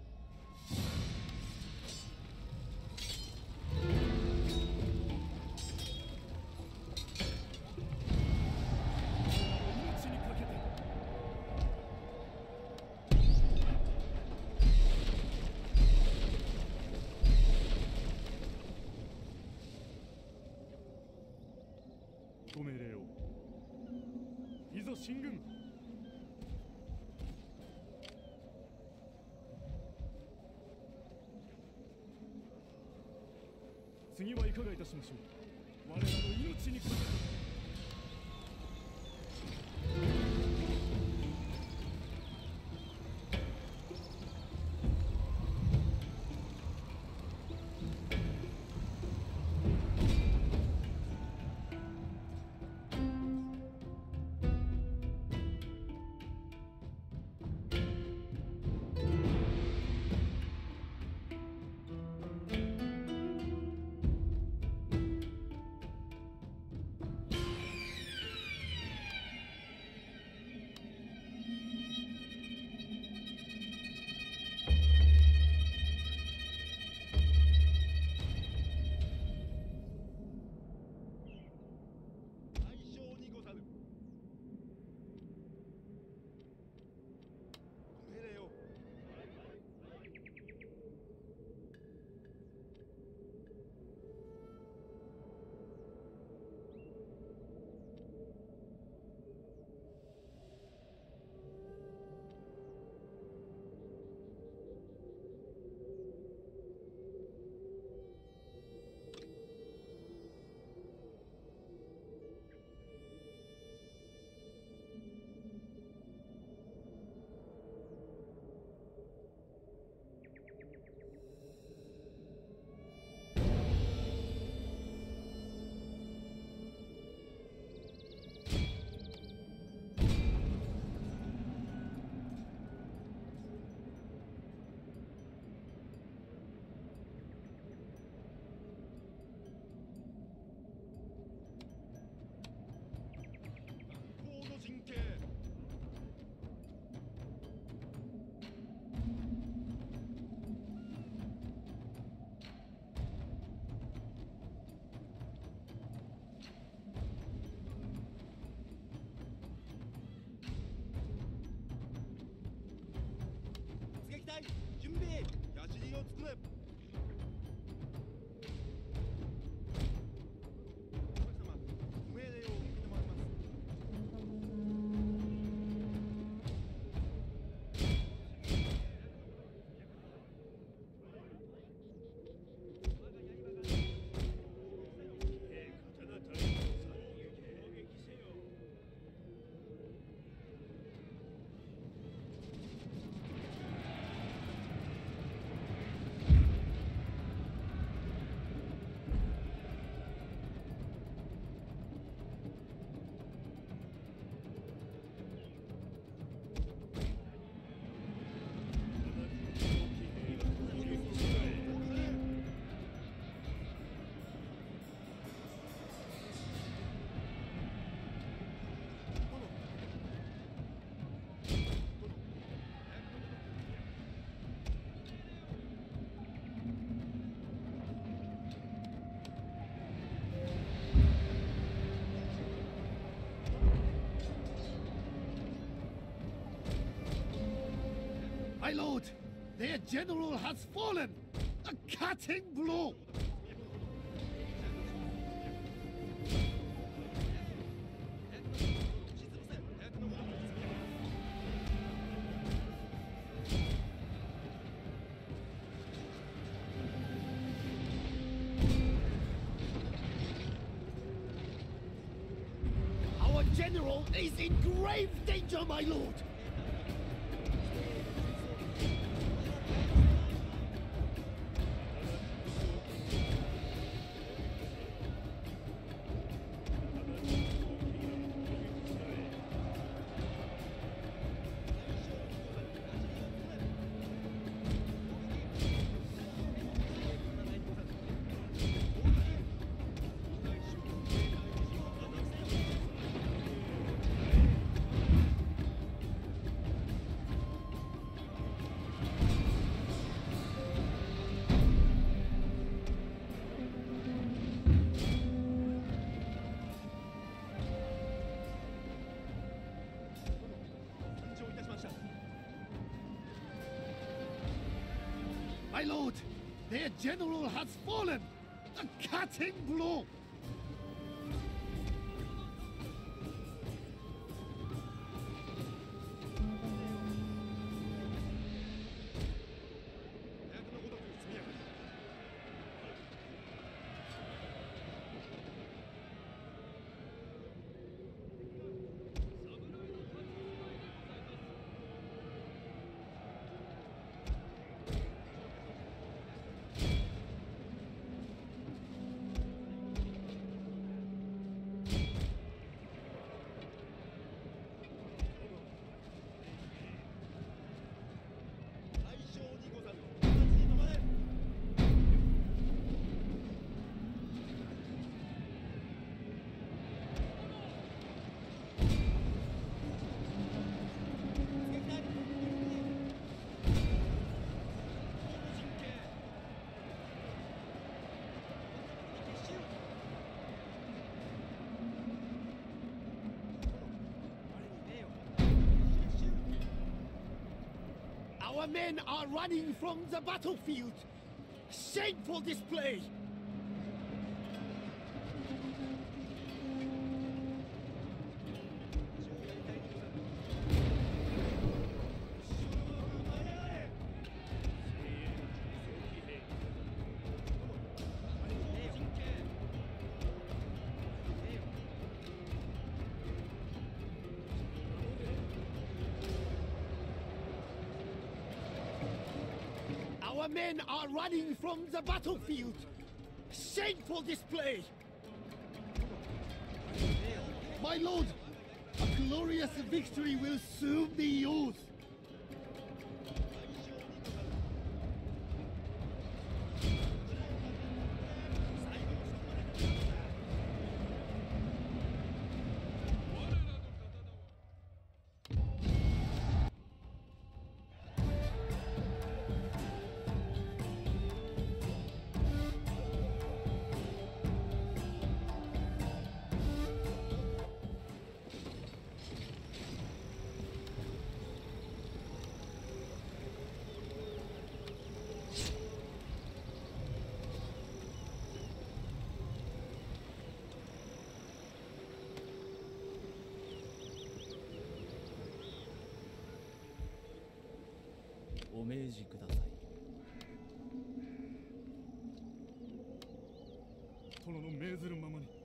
命にかけて。ご命令を。いざ進軍。次はいかがいたしましょう。我らの命にかけて。 準備、矢尻を作れ。お客様、ご命令を受けてます。 My lord, their general has fallen! A cutting blow! Our general is in grave danger, my lord! My lord, their general has fallen! A cutting blow! Our men are running from the battlefield! Shameful display! Our men are running from the battlefield! Shameful display! My lord, a glorious victory will soon be yours! お命じください。 殿の命ずるままに。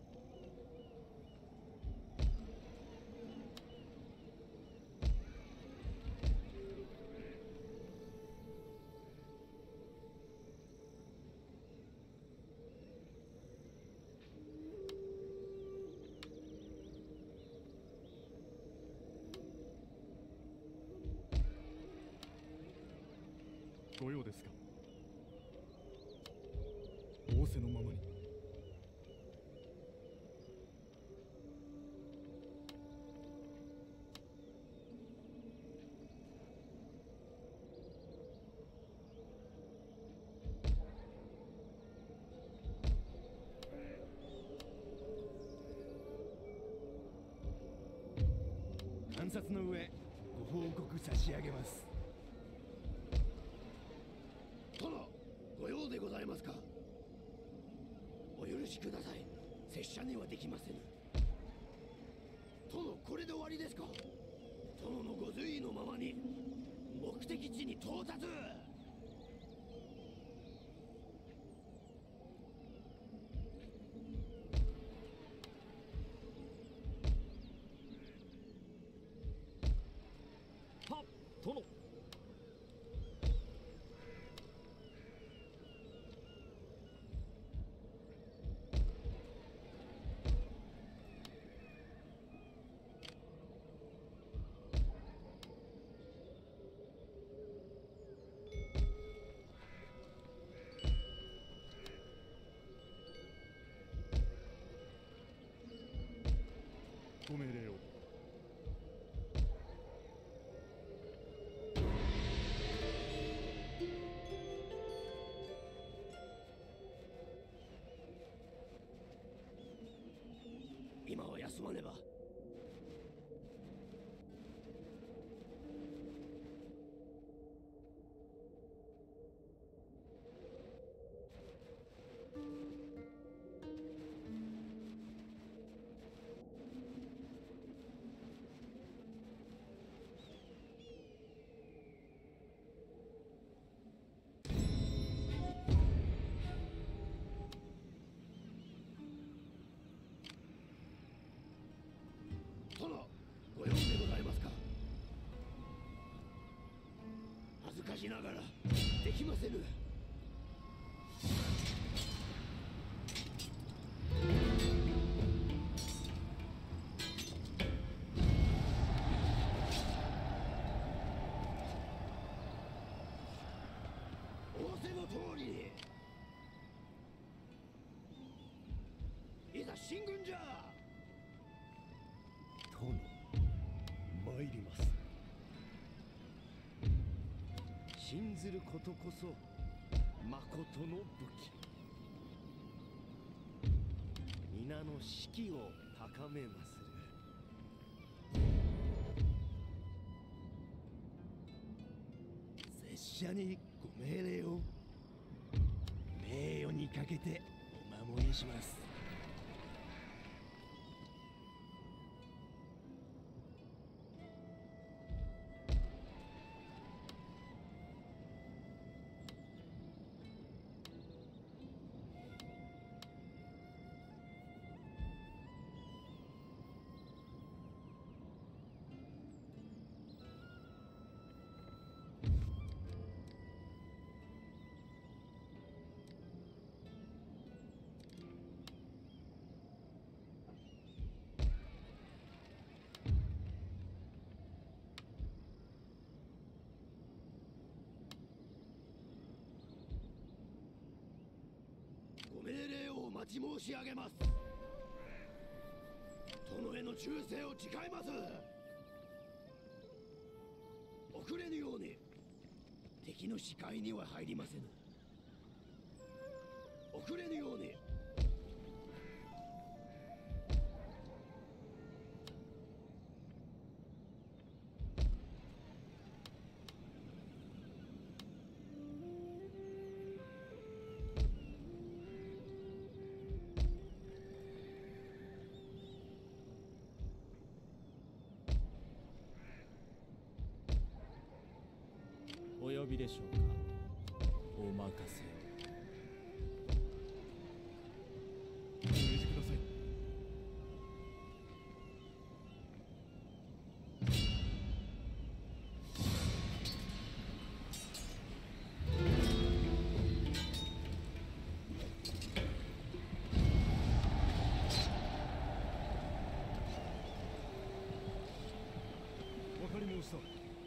ご用ですか。仰せのままに。 観察の上ご報告差し上げます。 しください。拙者にはできませぬ。殿、これで終わりですか？殿のご随意のままに目的地に到達。 はっ、殿。 ご命令を。 今は休まねば。殿、ご用でございますか？恥ずかしながらできませぬ。仰せの通りに、いざ進軍じゃ。 殿、参ります。信ずることこそ誠の武器。皆の士気を高めまする。 拙者にご命令を。名誉にかけてお守りします。ご命令をお待ち申し上げます。殿への忠誠を誓います。遅れぬように敵の視界には入りませぬ。遅れぬように。 お呼びでしょうか。お任せを。 お命じください。わかり申した。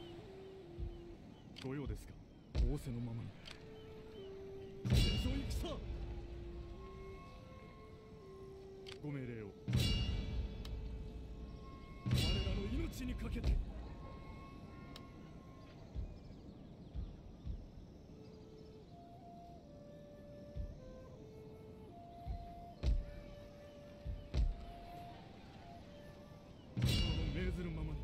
ご用ですか？仰せのままに。これぞ戦。ご命令を。我らの命にかけて。殿の命ずるままに。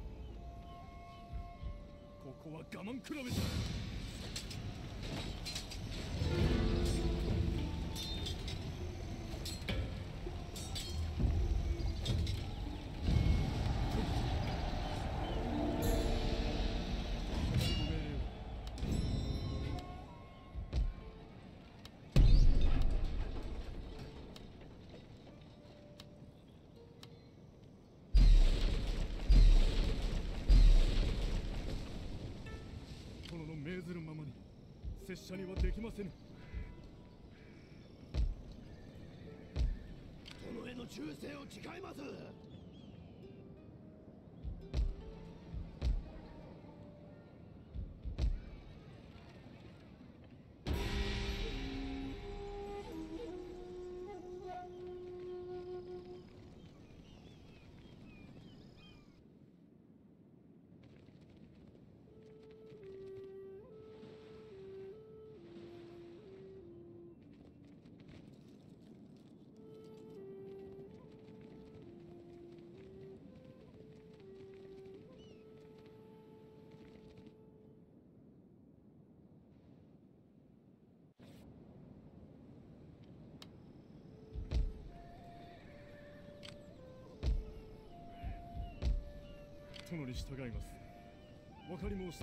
ここは我慢比べじゃ。 拙者にはできませぬ。 殿への忠誠を誓います。 殿に従います。わかり申した。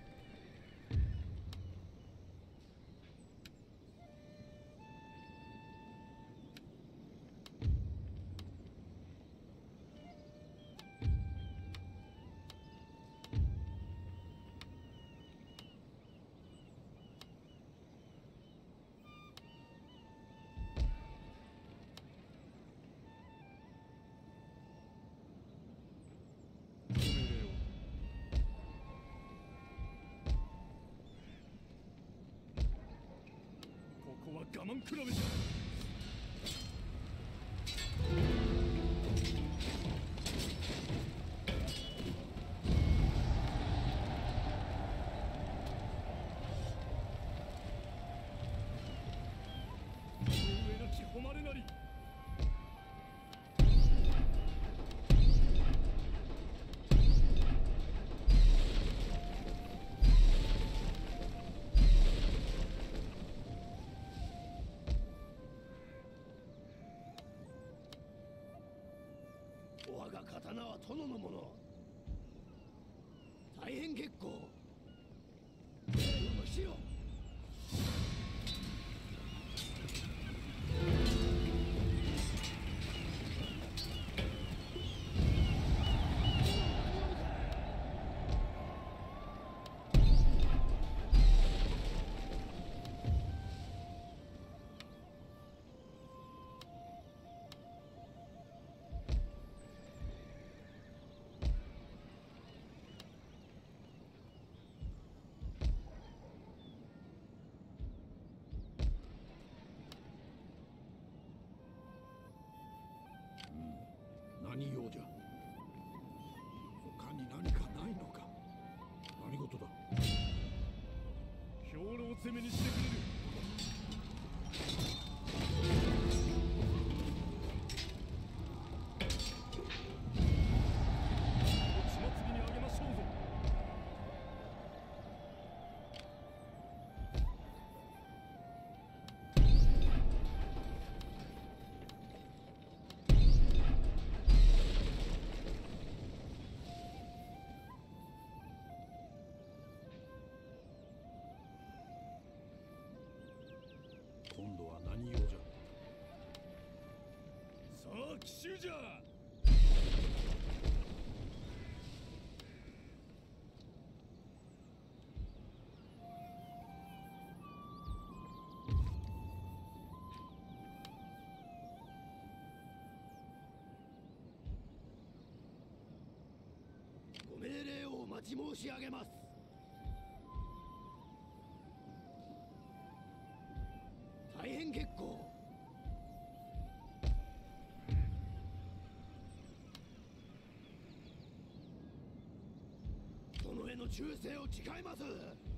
我慢比べじゃ。上なき誉れなり。我が刀は殿のもの。大変結構。礼をしよう。 何用じゃ。他に何かないのか。何事だ。 兵糧攻めにしてくれる。血祭りにあげましょうぞ。 今度は何用じゃ。 さあ奇襲じゃ。 ご命令をお待ち申し上げます。大変結構。殿への忠誠を誓います。